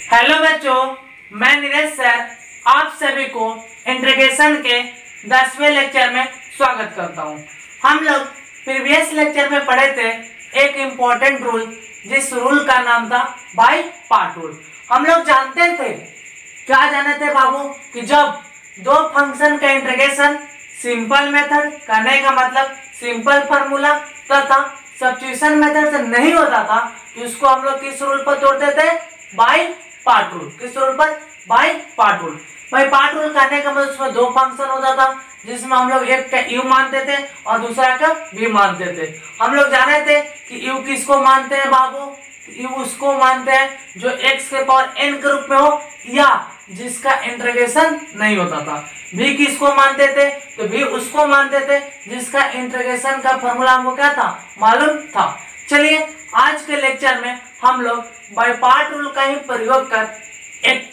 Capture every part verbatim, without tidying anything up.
Hello बच्चों, मैं Neeraj sir आप सभी को इंटीग्रेशन के दसवें लेक्चर में स्वागत करता हूं। हम लोग प्रीवियस लेक्चर में पढ़े थे एक इम्पोर्टेंट रूल, जिस रूल का नाम था बाय पार्ट रूल। हम लोग जानते थे, क्या जाने थे बाबू, कि जब दो फंक्शन का इंटीग्रेशन सिंपल मेथड करने का मतलब सिंपल फार्मूला तथा सब्स्टिट्यूशन मेथड से नहीं होता था, तो उसको हम लोग किस रूल पर तोड़ते थे? By part rule. किस रूल पर? By part rule. By part rule करने का मतलब उसमें दो फंक्शन होता था, जिसमें हम लोग एक का u मानते थे और दूसरा का v मानते थे। हम लोग जाने थे कि u किसको मानते हैं बाबू? u उसको मानते हैं जो x के पावर n के रूप में हो या जिसका इंटीग्रेशन नहीं होता था। v किसको मानते थे? तो v उसको मानते थे जिसका इंटीग्रेशन का फॉर्मूला हमको क्या था? मालूम था। चलिए आज के लेक्चर में हम लोग बाय पार्ट रूल का ही प्रयोग कर एक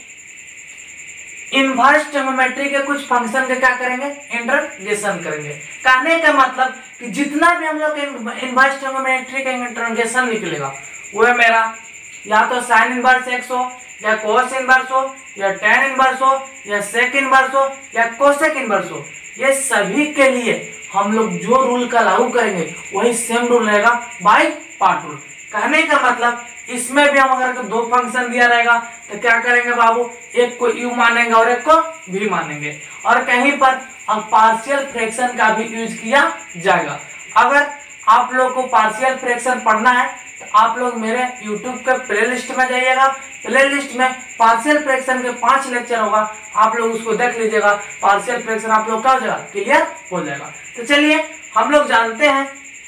इनवर्स ट्रिग्नोमेट्री के कुछ फंक्शन के क्या करेंगे? इंटीग्रेशन करेंगे। कहने का मतलब कि जितना भी हम लोग इनवर्स ट्रिग्नोमेट्री का इंटीग्रेशन निकलेगा वह मेरा या तो साइन इनवर्स एक्स हो या कोस इनवर्स हो या टेन इनवर्स हो या सेक इनवर्स हो या कोसेक इनवर्स हो, ये सभी के लिए हम लोग जो रूल का लागू करेंगे वही सेम रूल रहेगा बाय पार्ट रूल। कहने का मतलब इसमें भी हम अगर दो फंक्शन दिया रहेगा तो क्या करेंगे बाबू? एक को u मानेंगे और एक को v मानेंगे, और कहीं पर अब पार्शियल फ्रैक्शन का भी यूज किया जाएगा। अगर आप लोग को पार्शियल फ्रैक्शन पढ़ना है तो आप लोग मेरे यूट्यूब के प्लेलिस्ट में जाइएगा। प्लेलिस्ट में पार्शियल फ्रैक्शन के पांच लेक्चर होगा, आप लोग उसको देख लीजिएगा। पार्शियल फ्रैक्शन आप लोग क्या हो जाएगा? क्लियर हो जाएगा। तो चलिए हम लोग जानते हैं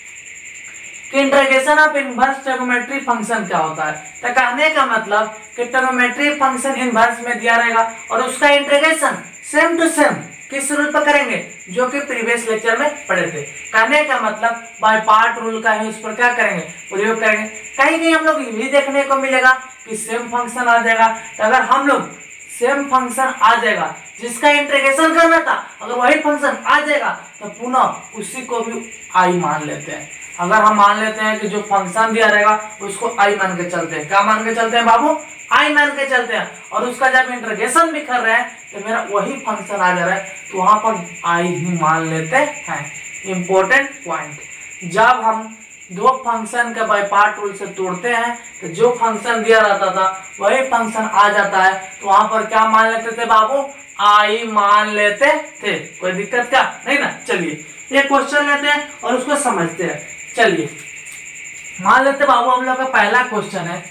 कि integration of inverse trigonometry function क्या होता है। तो कहने का मतलब कि ट्रिग्नोमेट्री फंक्शन इनवर्स में दिया रहेगा और उसका इंटीग्रेशन सेम टू सेम किस रूल पर करेंगे? जो कि प्रीवियस लेक्चर में पढ़े थे। कहने का मतलब बाय पार्ट रूल का ही उस पर क्या करेंगे? प्रयोग करेंगे। कहीं कहीं हम लोग ये भी देखने को मिलेगा कि सेम फंक्शन आ जाएगा। तो अगर हम लोग सेम फंक्शन आ जाएगा जिसका इंटीग्रेशन करना था, अगर वही फंक्शन आ जाएगा तो पुनः उसी को भी आई मान लेते हैं। अगर हम मान लेते हैं कि जो फंक्शन दिया रहेगा उसको आई मान के चलते हैं। क्या मान के चलते हैं बाबू? आई मान के चलते हैं। और उसका जब इंटीग्रेशन भी कर रहे हैं तो मेरा वही फंक्शन आ जा रहा है, तो वहां पर आई ही मान लेते हैं। इंपॉर्टेंट पॉइंट, जब हम दो फंक्शन के बाय पार्ट रूल से तोड़ते हैं तो जो फंक्शन दिया रहता था वही फंक्शन आ जाता है, तो वहां पर क्या मान लेते थे बाबू? आई मान लेते थे। कोई दिक्कत क्या नहीं ना। चलिए ये क्वेश्चन लेते हैं और उसको समझते हैं। चलिए मान लेते बाबू, हम लोग का पहला क्वेश्चन है,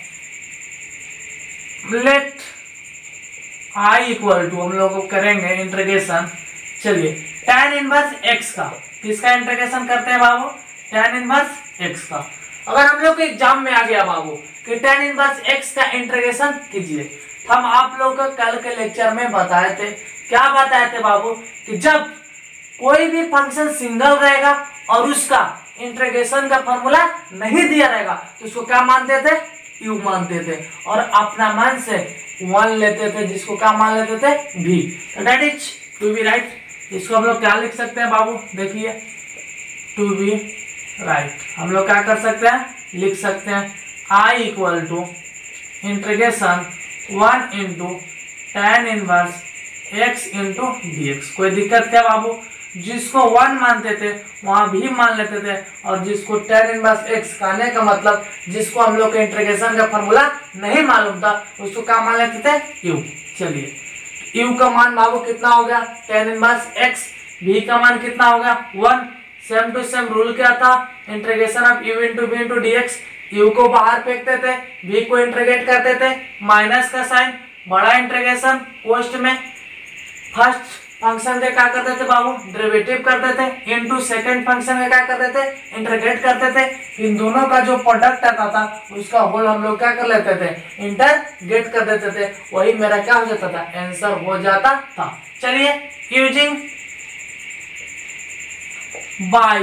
लेट आई इक्वल टू, हम लोग करेंगे इंटीग्रेशन। चलिए tan इनवर्स x का, किसका इंटीग्रेशन करते हैं बाबू? tan इनवर्स x का। अगर हम लोग के एग्जाम में आ गया बाबू कि tan इनवर्स x का इंटीग्रेशन कीजिए, हम आप लोग को कल के लेक्चर में बताए थे। क्या बताए थे बाबू? कि जब कोई भी फंक्शन सिंगल रहेगा और उसका इंटीग्रेशन का फॉर्मूला नहीं दिया रहेगा तो उसको क्या मानते थे? u मानते थे और अपना मान से वन लेते थे, जिसको क्या मान लेते थे? v। तो that is to be right. इसको हम लोग क्या लिख सकते हैं बाबू? देखिए टू बी राइट हम लोग क्या कर सकते हैं? लिख सकते हैं i equal to integration one into tan inverse x into d x. कोई दिक्कत क्या बाबू? जिसको वन मानते थे वहां भी मान लेते थे, और जिसको टेन इनवर्स x कहने का मतलब जिसको हम लोग के इंटीग्रेशन का फॉर्मूला नहीं मालूम था उसको क्या मान लेते थे? u। चलिए u का मान बाबू कितना हो गया? Ten inverse x। v का मान कितना हो गया? One. Same to same rule क्या था? Integration of u into v into d x. u को बाहर फेंकते थे, v को इंटीग्रेट करते थे, माइनस का साइन, बड़ा इंटीग्रेशन पोस्ट में फर्स्ट फंक्शन के क्या करते थे बाबू? डेरिवेटिव करते थे, इनटू सेकंड फंक्शन के क्या करते थे? इंटीग्रेट करते थे। इन दोनों का जो प्रोडक्ट आता था उसका होल हम लोग क्या कर लेते थे? इंटीग्रेट कर देते थे। वही मेरा क्या हो जाता था? आंसर हो जाता था। चलिए using by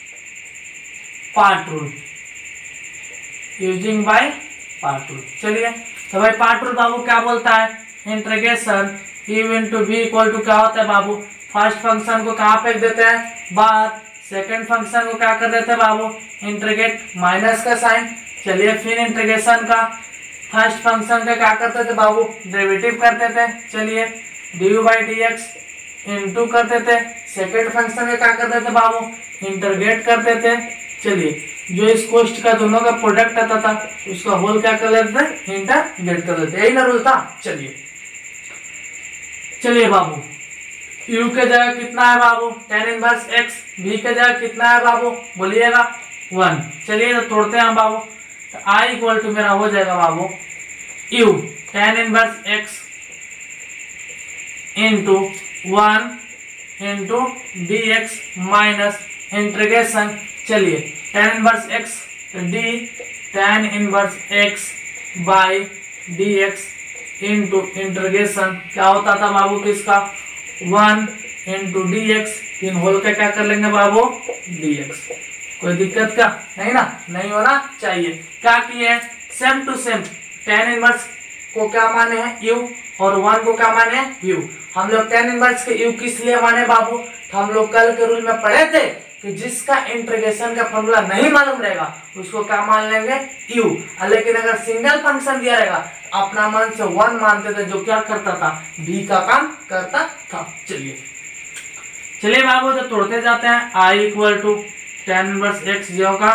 part rule, using by part rule. चलिए तो भाई पार्ट रूल बाबू क्या बोलता है? Integration u into v equal to क्या होता है बाबू? फर्स्ट फंक्शन को कहाँ फेंक देते हैं? बाहर। सेकंड फंक्शन को क्या कर देते हैं बाबू? इंटीग्रेट, माइनस का साइन। चलिए फिर इंटीग्रेशन का फर्स्ट फंक्शन का क्या करते थे बाबू, डेरिवेटिव करते थे। चलिए d u by d x into करते थे। सेकेंड फंक्शन का क्या करते थे बाबू, इंटरग्रेट करते थे। चलिए जो इस कोष्ट का दोनों का प्रोडक्ट आता था उसका होल क्या कर लेते थे, इंटरग्रेट कर लेते, यही ना रूल था। चलिए चलिए बाबू u के जगह कितना है बाबू, tan इनवर्स x, v के जगह कितना है बाबू बोलिएगा वन। चलिए तो तोड़ते हैं बाबू, तो i इक्वल टू मेरा हो जाएगा बाबू u tan inverse x into one into d x minus integration. चलिए tan इनवर्स x तो d tan inverse x by d x into integration क्या होता था बाबू किसका, वन इंटू डी एक्स, तीन होल का क्या कर लेंगे बाबू डी एक्स। कोई दिक्कत का नहीं ना, नहीं होना चाहिए। क्या किए, same to same tan inverse को क्या माने हैं u और वन को क्या माने हैं u। हम लोग tan इनवर्स के u किस लिए माने बाबू, तो हम लोग कल के रूल में पढ़े थे कि जिसका इंटीग्रेशन का फॉर्मूला नहीं मालूम रहेगा उसको क्या मान लेंगे u। लेकिन अगर सिंगल फंक्शन दिया रहेगा अपना मन से वन मानते थे, जो क्या करता था v का काम करता था। चलिए चलिए बाबू तो तोड़ते जाते हैं, i equal to tan inverse x जो होगा।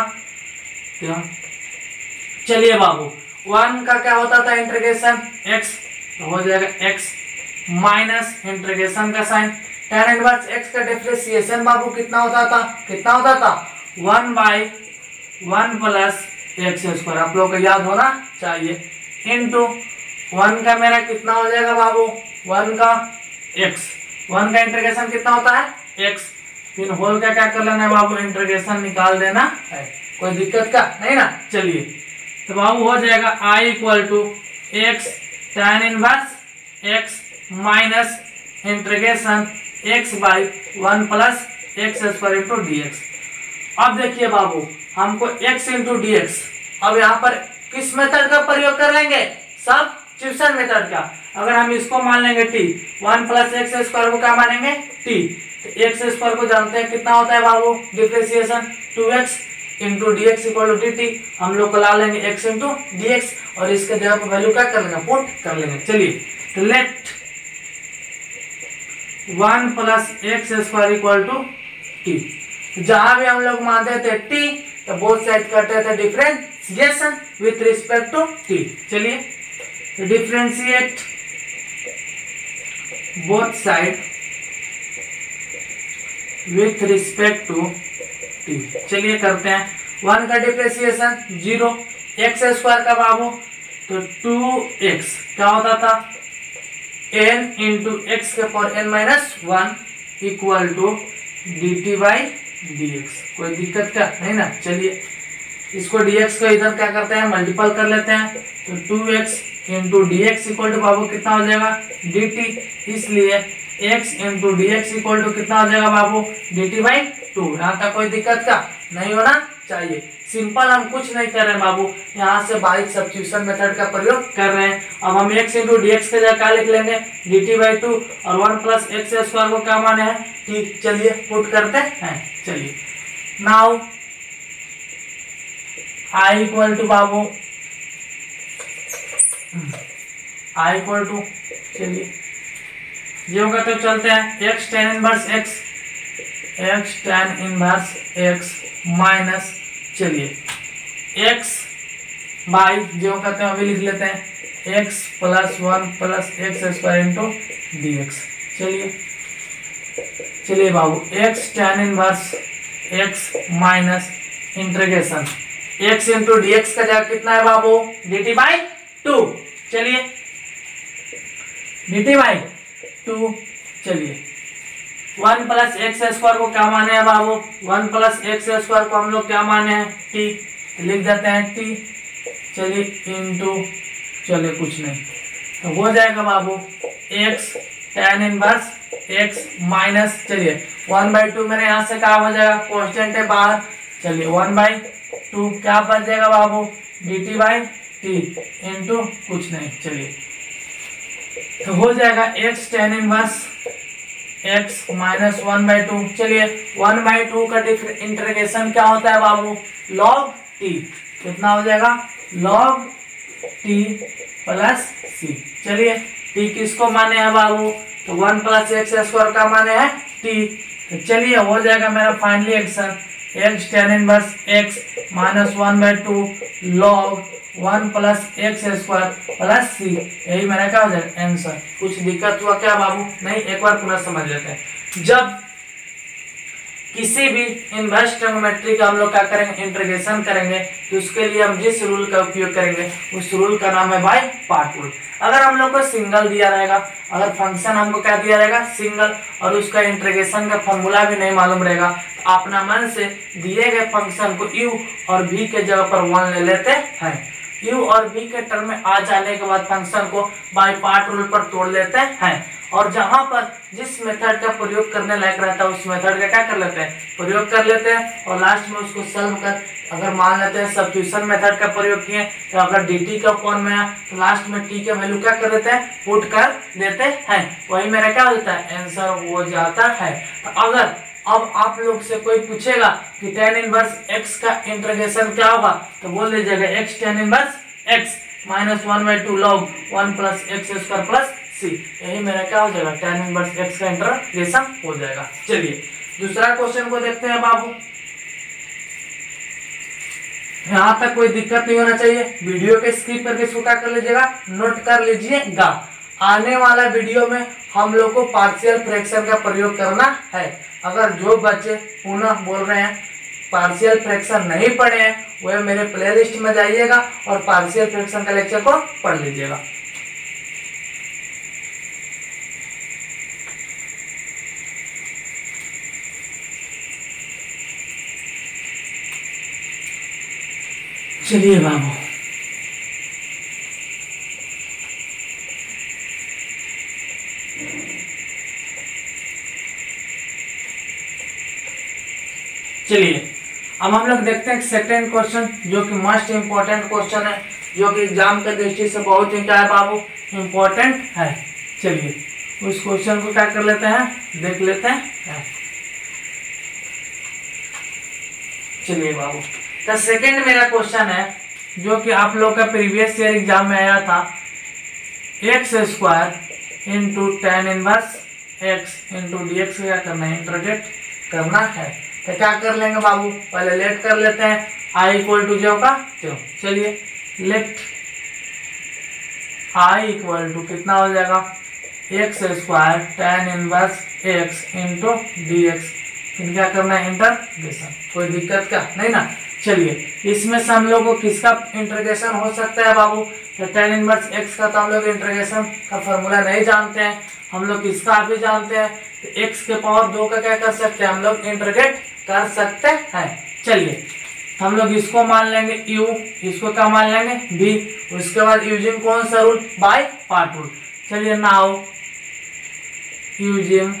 चलिए बाबू वन का क्या होता था इंटीग्रेशन x, तो हो जाएगा x माइनस इंटीग्रेशन का साइन। tan इनवर्स x का डिफरेंशिएशन बाबू कितना होता था, कितना होता था one by one plus x square, आप लोग को याद होना चाहिए, इंटू वन का मेरा कितना हो जाएगा बाबू, वन का x, वन का इंटीग्रेशन कितना होता है x, फिर होल का क्या कर लेना है बाबू, इंटीग्रेशन निकाल देना है। कोई दिक्कत का नहीं ना। चलिए तो बाबू हो जाएगा i equal to x tan inverse x minus integration x by one plus x square into d x. अब देखिए बाबू हमको x इंटू डी एक्स, अब यहाँ पर किस मेथड का प्रयोग कर लेंगे, सब्स्टिट्यूशन मेथड का। अगर हम इसको मान लेंगे t, one plus x square को क्या मानेंगे t, तो एक्स स्क्वायर को जानते हैं कितना होता है बाबू differentiation, two x into d x equal to d t. हम लोग को ला लेंगे x इंटू डी एक्स और इसके जगह पर वैल्यू क्या कर लेंगे, पुट कर लेंगे। चलिए तो let one plus x square equal to t, जहां भी हम लोग मानते थे t तो बोथ साइड करते थे differentiation with respect to t। चलिए तो differentiate both side with respect to t। चलिए करते हैं, वन का डिफरेंशिएशन जीरो, एक्स स्क्वायर का बाबू तो टू एक्स क्या होता था n इंटू एक्स के power n minus one equal to d t by d x. कोई दिक्कत का नहीं ना। चलिए इसको dx को इधर क्या करते हैं मल्टीपल कर लेते हैं, तो two x into d x equal to बाबू कितना हो जाएगा dt, इसलिए x into d x equal to कितना हो जाएगा बाबू dt बाई टू। यहाँ तक कोई दिक्कत का नहीं होना चाहिए। सिंपल हम कुछ नहीं कर रहे हैं बाबू, यहाँ से बाइक सब्स्टिट्यूशन मेथड का प्रयोग कर रहे हैं। अब हम x इंटू डी एक्स के जगह क्या लिख लेंगे dt बाई टू और वन प्लस एक्स स्क्वायर को क्या माने हैं ठीक। चलिए पुट करते हैं। चलिए नाउ i इक्वल टू बाबू i इक्वल टू, चलिए ये होगा तो चलते हैं x tan inverse x, x tan inverse x minus, चलिए x बाई जो कहते हैं अभी लिख लेते हैं x plus one plus x square into d x. चलिए चलिए बाबू x tan inverse x minus integration x into d x का जगह कितना है बाबू dt बाई टू। चलिए dt बाई टू, चलिए वन प्लस एक्स स्क्वायर को क्या माने हैं बाबू, वन प्लस एक्स स्क्वायर को हम लोग क्या माने हैं टी, लिख देते हैं टी। चलिए इंटू, चलिए कुछ नहीं तो हो जाएगा बाबू x tan inverse x minus, चलिए वन बाई टू मेरे यहाँ से क्या हो जाएगा कांस्टेंट है बाहर, चलिए वन बाई टू क्या बच जाएगा बाबू d t by t into कुछ नहीं। चलिए तो हो जाएगा x tan inverse x minus one by two. चलिए वन बाई टू का इंटीग्रेशन क्या होता है बाबू लॉग t, कितना हो जाएगा लॉग टी प्लस सी। चलिए टी किसको माने हैं बाबू, तो वन प्लस एक्स स्क्वायर का माने है टी। तो चलिए हो जाएगा मेरा finally answer x tan inverse x minus one by two log one plus x square plus c. यही मेरा क्या हो जाएगा आंसर। कुछ दिक्कत हुआ क्या बाबू, नहीं, एक बार पुनः समझ लेते हैं। जब किसी भी इनवर्स ट्रिग्नोमेट्री का हम लोग क्या करेंगे, इंटीग्रेशन करेंगे, तो उसके लिए हम जिस रूल का उपयोग करेंगे उस रूल का नाम है बाय पार्ट रूल। अगर हम लोग को सिंगल दिया रहेगा, अगर फंक्शन हमको क्या दिया रहेगा सिंगल, और उसका इंटीग्रेशन का फॉर्मूला भी नहीं मालूम रहेगा, तो अपना मन से दिए गए फंक्शन को u और v के जगह पर वन ले लेते हैं। u और v के टर्म में आ जाने के बाद फंक्शन को बाय पार्ट रूल पर तोड़ लेते हैं, और जहां पर जिस मेथड का प्रयोग करने लायक रहता है उस मेथड का क्या कर लेते हैं, प्रयोग कर लेते हैं, और लास्ट में उसको सॉल्व कर, अगर मान लेते हैं सब्स्टिट्यूशन मेथड का प्रयोग किए, तो अगर dt का फॉर्म में है तो लास्ट में t के वैल्यू क्या कर देते हैं, पुट कर देते हैं। वही मेरा क्या होता है आंसर हो जाता है। तो अगर अब आप लोग से कोई पूछेगा कि tan इनवर्स x का इंटीग्रेशन क्या होगा, तो बोल दीजिएगा x tan inverse x minus one by two log one plus x square plus c. यही मेरा क्या हो जाएगा tan इनवर्स x का इंटीग्रेशन हो जाएगा। चलिए दूसरा क्वेश्चन को देखते हैं बाबू। यहाँ तक कोई दिक्कत नहीं होना चाहिए, वीडियो के स्किप करके इसको क्या कर लीजिएगा, नोट कर लीजिएगा। आने वाला वीडियो में हम लोग को पार्शियल फ्रैक्शन का प्रयोग करना है। अगर जो बच्चे पुनः बोल रहे हैं पार्शियल फ्रैक्शन नहीं पढ़े हैं, वह मेरे प्लेलिस्ट में जाइएगा और पार्शियल फ्रैक्शन का लेक्चर को पढ़ लीजिएगा। चलिए बाबू, चलिए अब हम लोग देखते हैं सेकंड क्वेश्चन, जो कि मोस्ट इंपॉर्टेंट क्वेश्चन है, जो कि एग्जाम के दृष्टि से बहुत ही क्या है बाबू, इंपॉर्टेंट है। चलिए उस क्वेश्चन को क्या कर लेते हैं, देख लेते हैं। चलिए बाबू, तो सेकंड मेरा क्वेश्चन है जो कि आप लोग का प्रीवियस ईयर एग्जाम में आया था, x square into tan inverse x into d x क्या करना है, इंटीग्रेट करना है। तो क्या कर लेंगे बाबू, पहले लेट कर लेते हैं आई इक्वल टू जो का तो। चलिए लेट आई इक्वल टू कितना हो जाएगा, x square tan inverse x into d x, क्या करना है इंटीग्रेशन। कोई दिक्कत का नहीं ना। चलिए इसमें से हम लोग को किसका इंटीग्रेशन हो सकता है बाबू, तो टेन इनवर्स एक्स का तो हम लोग इंटीग्रेशन का फॉर्मूला नहीं जानते हैं, हम लोग किसका भी जानते हैं, तो एक्स के पावर दो का क्या कर सकते हैं, हम लोग इंटीग्रेट कर सकते हैं। चलिए हम लोग इसको मान लेंगे u, इसको क्या मान लेंगे v, उसके बाद यूजिंग कौन सा रूल, बाय पार्ट रूल। चलिए now using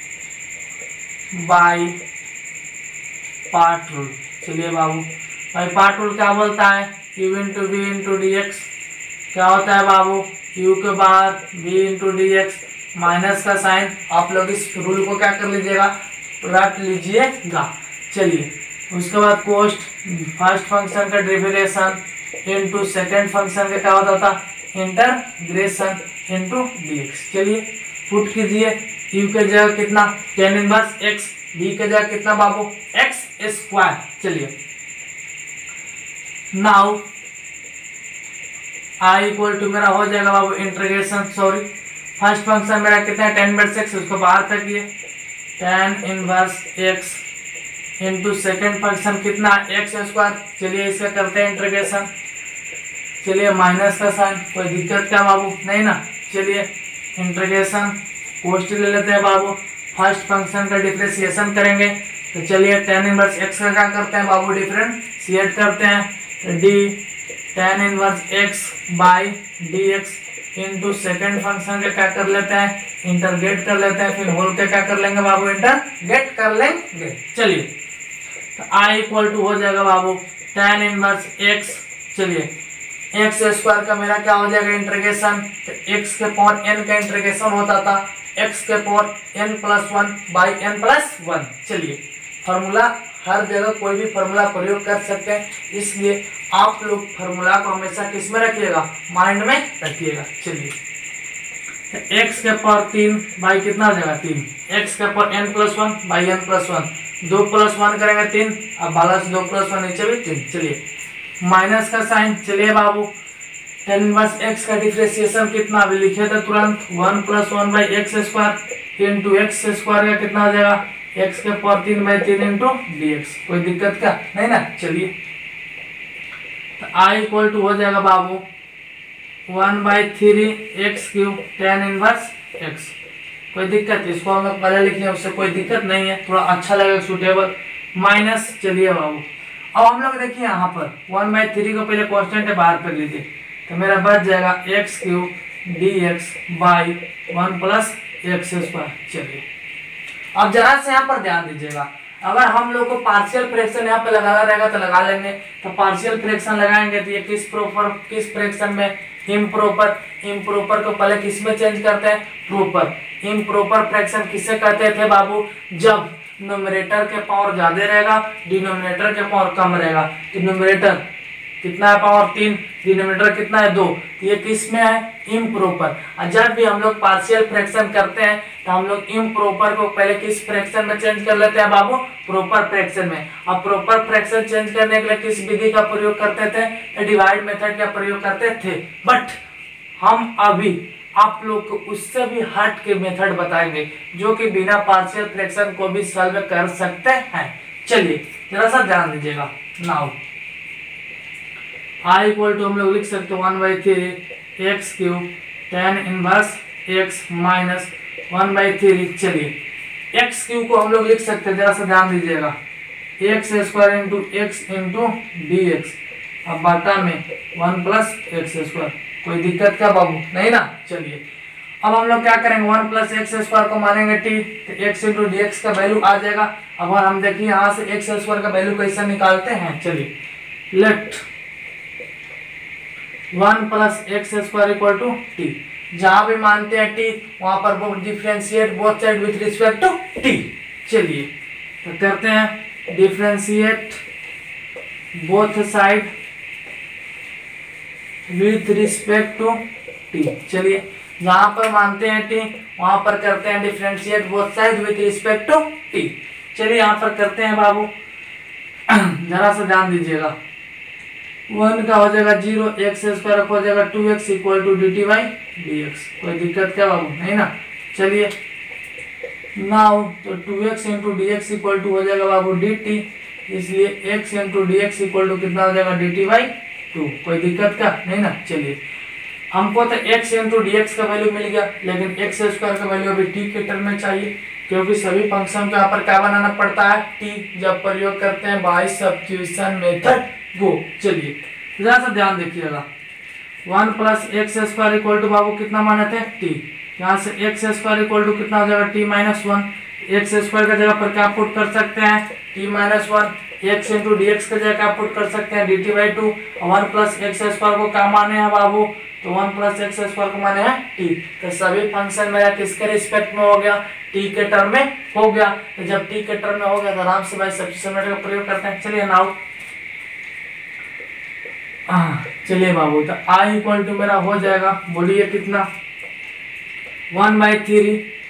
by part rule. चलिए बाबू, बाय पार्ट रूल क्या बोलता है, u into v into d x, क्या होता है बाबू, u के बाद v into d x, minus का साइन। आप लोग इस रूल को क्या कर लीजिएगा, रट लीजिएगा। चलिए उसके बाद कोस्ट फर्स्ट फंक्शन का डेरिवेशन इनटू सेकंड फंक्शन का क्या होता था, इंटीग्रेशन इनटू डीएक्स। चलिए पुट कीजिए, u के जगह कितना टेन इनवर्स x, v के जगह कितना बाबू x स्क्वायर। चलिए नाउ i इक्वल टू मेरा हो जाएगा बाबू इंटीग्रेशन, सॉरी फर्स्ट फंक्शन मेरा कितना है टेन इनवर्स x, उसको बाहर फेंकिए, tan inverse x into second function कितना एक्स स्क्वायर। चलिए इसका करते हैं इंटीग्रेशन। चलिए माइनस का साइन, कोई दिक्कत क्या बाबू नहीं ना। चलिए इंटीग्रेशन कोस्ट ले लेते हैं बाबू, फर्स्ट फंक्शन का डिफरेंशिएशन करेंगे। तो चलिए टेन इनवर्स एक्स का क्या करते हैं बाबू, डिफरेंशिएट करते हैं, तो d tan inverse x by d x into second function का क्या कर लेते हैं, इंटरगेट कर लेते हैं, फिर होल के क्या कर लेंगे बाबू, इंटरगेट कर लेंगे। चलिए तो i इक्वल टू हो जाएगा बाबू टेन इनवर्स x। चलिए एक्स स्क्वायर का मेरा क्या हो जाएगा इंटीग्रेशन, तो x के पावर n का इंटीग्रेशन होता था x के power n plus one by n plus one. चलिए फार्मूला हर जगह कोई भी फार्मूला प्रयोग कर सकते हैं, इसलिए आप लोग फार्मूला को हमेशा किस में रखिएगा, माइंड में रखिएगा। चलिए एक्स के पावर तीन बाई कितना हो जाएगा तीन, एक्स के power n plus one by n plus one, दो प्लस वन करेंगे तीन, अब बारह से दो प्लस वन नीचे भी तीन। चलिए माइनस का साइन, चलिए बाबू टेन इनवर्स एक्स का डिफरेंशिएशन कितना अभी लिखे थे तुरंत, one plus one by x square into x square का कितना हो जाएगा, एक्स के पावर तीन बाई तीन इंटू डी एक्स। कोई दिक्कत क्या नहीं ना। चलिए तो आई इक्वल टू हो जाएगा बाबू one by three x cube tan inverse x. कोई दिक्कत, इसको हम लोग पहले लिख लिया, उससे कोई दिक्कत नहीं है, थोड़ा अच्छा लगेगा सूटेबल। माइनस, चलिए बाबू अब हम लोग देखिए यहाँ पर वन बाई थ्री को पहले कॉन्स्टेंट है बाहर कर लीजिए, तो मेरा बच जाएगा x cube d x by one plus x square. चलिए अब जरा से यहाँ पर ध्यान दीजिएगा, अगर हम लोग को पार्शियल फ्रैक्शन यहाँ पे लगाना रहेगा तो लगा लेंगे, तो पार्शियल फ्रैक्शन लगाएंगे तो ये किस प्रोपर किस फ्रैक्शन में, इम्प्रॉपर। इम्प्रॉपर को पहले किस में चेंज करते हैं, प्रॉपर। इम्प्रॉपर फ्रैक्शन किससे कहते थे बाबू, जब न्यूमरेटर के पावर ज्यादा रहेगा, डिनोमिनेटर के पावर कम रहेगा। तो न्यूमरेटर कितना है पावर तीन, डिनोमिनेटर कितना है दो, ये किस में है, इम्प्रॉपर। और जब भी हम लोग पार्शियल फ्रैक्शन करते हैं तो हम लोग इम्प्रॉपर को पहले किस फ्रैक्शन में चेंज कर लेते हैं बाबू, प्रॉपर फ्रैक्शन में। अब प्रॉपर फ्रैक्शन चेंज करने के लिए किस विधि का प्रयोग करते थे, तो डिवाइड मेथड का प्रयोग करते थे। बट हम अभी आप लोग को उससे भी हट के मेथड बताएंगे जो कि बिना पार्शियल फ्रैक्शन को भी सॉल्व कर सकते हैं। चलिए जरा सा ध्यान दीजिएगा। नाउ आई इक्वल टू हम लोग लिख सकते हैं one by three x cube tan inverse x minus one by three. चलिए एक्स क्यूब को हम लोग लिख सकते हैं, जरा सा ध्यान दीजिएगा, x square into x into d x, अब बाटा में वन प्लस एक्स स्क्वायर। कोई दिक्कत क्या बाबू नहीं ना। चलिए अब हम लोग क्या करेंगे, वन प्लस एक्स स्क्वायर को मानेंगे टी, तो एक्स इंटू डी एक्स का वैल्यू आ जाएगा। अब हम देखिए यहाँ से एक्स स्क्वायर का वैल्यू कैसे निकालते हैं। चलिए let one plus x square equal to t, जहां भी मानते हैं टी वहां पर वो differentiate both side with respect to t. चलिए तो करते हैं differentiate both side with respect to t. चलिए जहां पर मानते हैं टी वहां पर करते हैं differentiate both side with respect to t. चलिए यहाँ पर करते हैं बाबू, जरा सा ध्यान दीजिएगा, वन का हो जाएगा जीरो, एक्स स्क्वायर हो जाएगा two x equal to d t by d x. कोई दिक्कत क्या बाबू नहीं ना। चलिए नाउ तो two x into d x equal to हो जाएगा बाबू डी टी, इसलिए x into d x equal to कितना हो जाएगा डी टी बाई टू। कोई दिक्कत क्या नहीं ना। चलिए हमको तो x इंटू डी एक्स का वैल्यू मिल गया, लेकिन एक्स स्क्वायर का वैल्यू अभी t के टर्म में चाहिए, क्योंकि सभी फंक्शन को यहाँ पर क्या बनाना पड़ता है, t, जब प्रयोग करते हैं बाय सब्स्टिट्यूशन मेथड गो। चलिए जरा सा ध्यान देखिएगा, one plus x square equal to बाबू कितना माने थे टी, यहाँ से एक्स स्क्वायर इक्वल टू कितना हो जाएगा t minus one. X square का जगह पर क्या पुट कर सकते हैं t minus one, x into d x का जगह क्या पुट कर सकते हैं d t by two. One plus x square को क्या माने हैं बाबू, तो वन प्लस एक्स स्क्वायर को माने हैं टी। तो सभी फंक्शन मेरा किसके रिस्पेक्ट में हो गया, टी के टर्म में हो गया। तो जब टी के टर्म में हो गया तो आराम से भाई सब्स्टिट्यूशन मेथड का प्रयोग करते हैं। चलिए नाउ चलिए बाबू, तो आई इक्वल टू मेरा हो जाएगा, बोलिए कितना, one by three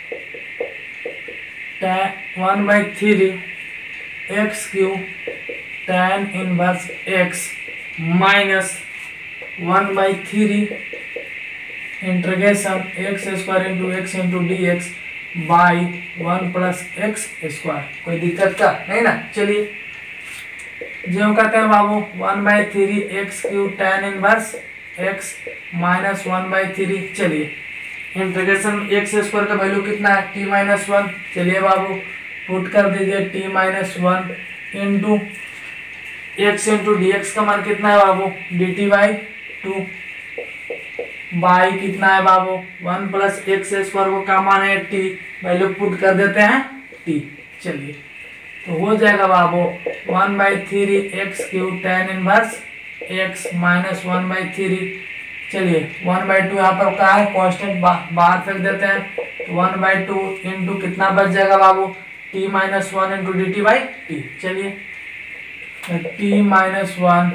one by three x cube tan inverse x minus one by three integration x square into x into d x by one plus x square. कोई दिक्कत का नहीं ना। चलिए जो कहते हैं बाबू one by three x cube tan inverse x minus one by three. चलिए इंटीग्रेशन एक्स स्क्वायर का वैल्यू कितना है टी माइनस वन। चलिए बाबू पुट कर दीजिए t minus one into x into d x का मान कितना है बाबू d t by two by कितना है बाबू वन प्लस एक्स स्क्वायर को क्या मान है टी, वैल्यू पुट कर देते हैं टी। चलिए तो हो जाएगा बाबू one by three x cube tan inverse x minus one by three. चलिए वन बाई टू यहाँ पर क्या है कांस्टेंट, बाहर फेंक देते हैं, तो वन बाई टू इंटू कितना बच जाएगा बाबू t minus one into d t by t. चलिए t minus one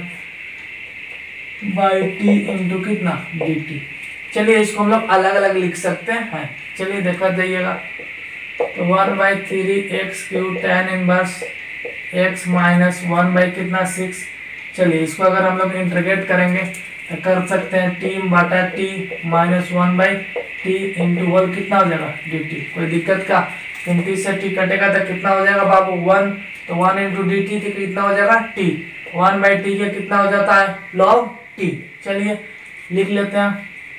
by t into कितना डी टी। चलिए इसको हम लोग अलग अलग लिख सकते हैं। चलिए देखा जाइएगा, तो one by three x cube tan inverse x minus one by कितना सिक्स। चलिए इसको अगर हम लोग इंटीग्रेट करेंगे तो कर सकते हैं टी बटा t minus one by t into one कितना हो जाएगा डी टी। कोई दिक्कत का, उनतीस से टी कटेगा तो कितना हो जाएगा बाबू वन, तो वन इंटू डी टी तो कितना हो जाएगा टी, वन बाई टी के कितना हो जाता है लॉग टी। चलिए लिख लेते हैं,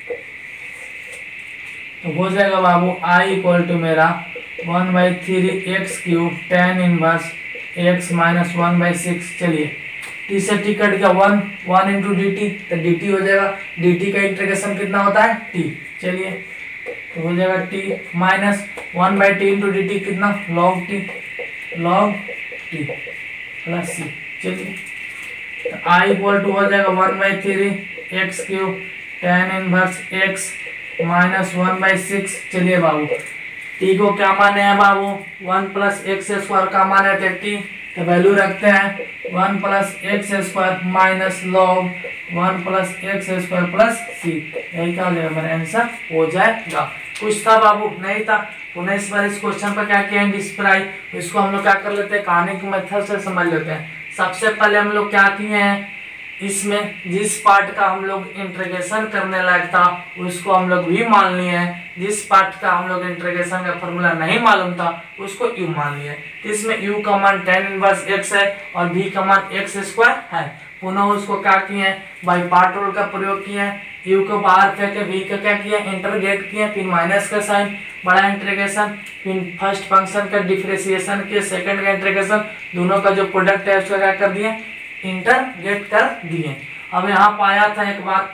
तो हो जाएगा बाबू आई इक्वल टू मेरा one by three x cube tan inverse x minus one by six. चलिए टी से टी कट गया one, one into d t तो डी टी हो जाएगा, डी टी का इंटीग्रेशन कितना होता है टी। चलिए तो हो जाएगा t minus one by t into d t कितना log t, log t plus c. चलिए तो आई इक्वल टू हो जाएगा one by three x cube tan inverse x minus one by six. चलिए बाबू टी को क्या माने हैं बाबू, वन प्लस एक्स स्क्वायर का माने थे टी, तो वैल्यू रखते हैं one plus x square minus log one plus x square plus c. यही क्या हो जाएगा मेरा आंसर हो जाएगा। कुछ था बाबू नहीं था, पुनः इस बार इस क्वेश्चन पर क्या किया है डिस्प्राई, इसको हम लोग क्या कर लेते हैं कहानी के मेथड से समझ लेते हैं। सबसे पहले हम लोग क्या किए हैं, इसमें जिस पार्ट का हम लोग इंटीग्रेशन करने लायक था उसको हम लोग भी मान लिए हैं, जिस पार्ट का हम लोग इंटीग्रेशन का फॉर्मूला नहीं मालूम था उसको यू मान लिए। तो इसमें u का मान टेन इनवर्स x है और v का मान एक्स स्क्वायर है। पुनः उसको क्या किए हैं बाई पार्ट रूल का प्रयोग किए हैं, u को बाहर फेंके v का क्या किया इंटीग्रेट किए, फिर माइनस का साइन बड़ा इंटीग्रेशन, फिर फर्स्ट फंक्शन का डिफरेंशिएशन के सेकंड का इंटीग्रेशन, दोनों का जो प्रोडक्ट है उसका क्या कर दिए इंटरगेट कर दिए। अब यहाँ पाया था एक बात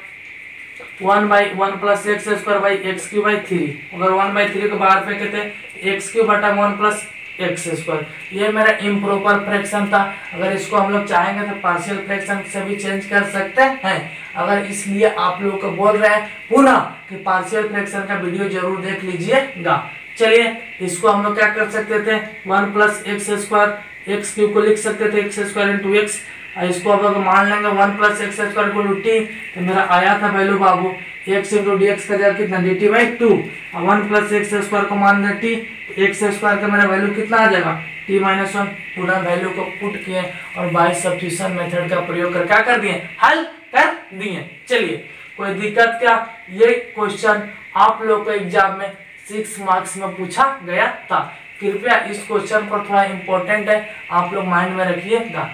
one by one plus x square by x cube by three, अगर वन बाई थ्री को बाहर फेंके थे एक्स क्यू बटा वन प्लस एक्स स्क्वायर, ये मेरा इम्प्रॉपर फ्रैक्शन था। अगर इसको हम लोग चाहेंगे तो पार्शियल फ्रैक्शन से भी चेंज कर सकते हैं। अगर इसलिए आप लोगों को बोल रहे हैं पुनः कि पार्शियल फ्रैक्शन का वीडियो जरूर देख लीजिएगा। चलिए इसको हम लोग क्या कर सकते थे one plus x square x cube को लिख सकते थे एक्स स्क्वायर इंटू एक्स, इसको अब अगर मान लेंगे one plus x square equal to t, तो मेरा आया था वैल्यू बाबू एक्स इंटू डी एक्स का जगह कितना d t by two, one plus x square को मान लें टी, एक्स स्क्वायर का मेरा वैल्यू कितना आ जाएगा टी माइनस वन। पूरा वैल्यू को पुट किए और बाई सब्स्टिट्यूशन मेथड का प्रयोग कर क्या कर दिए हल कर दिए। चलिए कोई दिक्कत क्या, ये क्वेश्चन आप लोग को एग्जाम में सिक्स मार्क्स में पूछा गया था। कृपया इस क्वेश्चन पर थोड़ा इंपॉर्टेंट है, आप लोग माइंड में रखिएगा।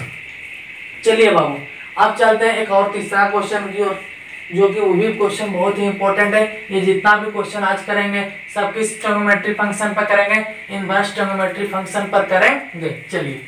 चलिए बाबू अब चलते हैं एक और तीसरा क्वेश्चन की ओर, जो कि वो भी क्वेश्चन बहुत ही इंपॉर्टेंट है। ये जितना भी क्वेश्चन आज करेंगे सब किस ट्रिग्नोमेट्री फंक्शन पर करेंगे, इनवर्स ट्रिग्नोमेट्री फंक्शन पर करेंगे। चलिए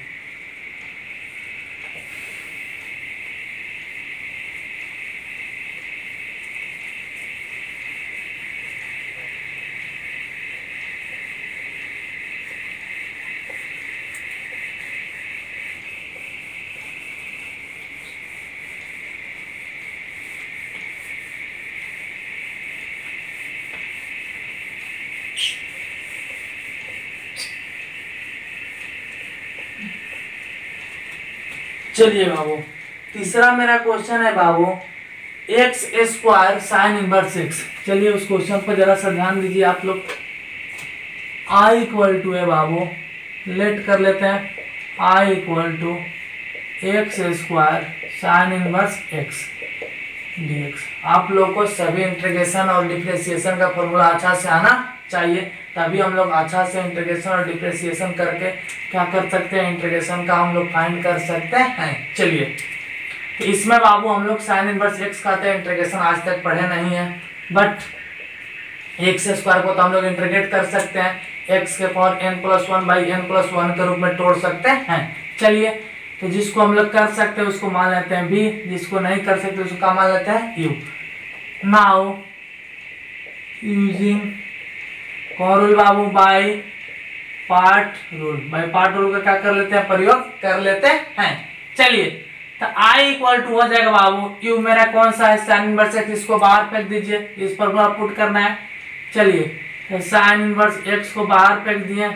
चलिए बाबू तीसरा मेरा क्वेश्चन है बाबू x square sine inverse x. चलिए उस क्वेश्चन पर जरा सा ध्यान दीजिए आप लोग। आई इक्वल टू है बाबू, लेट कर लेते हैं I equal to x square sine inverse x d x. आप लोग को सभी इंटीग्रेशन और डिफरेंशिएशन का फॉर्मूला अच्छा से आना चाहिए, तभी हम लोग अच्छा से इंटीग्रेशन और डिफरेंशिएशन करके क्या कर सकते हैं इंटीग्रेशन का हम लोग फाइंड कर सकते हैं। चलिए तो इसमें बाबू हम लोग साइन इनवर्स एक्स कहते हैं, इंटीग्रेशन आज तक पढ़े नहीं है, बट एक्स स्क्वायर को तो हम लोग इंटीग्रेट कर सकते हैं, एक्स के power n plus one by n plus one के रूप में तोड़ सकते हैं। चलिए तो जिसको हम लोग कर सकते हैं उसको मान लेते हैं बी, जिसको नहीं कर सकते उसको क्या मान लेते हैं यू। नाउ यूजिंग कौन रूल बाबू by part rule, by part rule का क्या कर लेते हैं प्रयोग कर लेते हैं। चलिए तो आई इक्वल टू हो जाएगा बाबू यू मेरा कौन सा है साइन इनवर्स एक्स, इसको बाहर फेंक दीजिए, इस पर पुट करना है। चलिए तो साइन इनवर्स एक्स को बाहर फेंक दिए,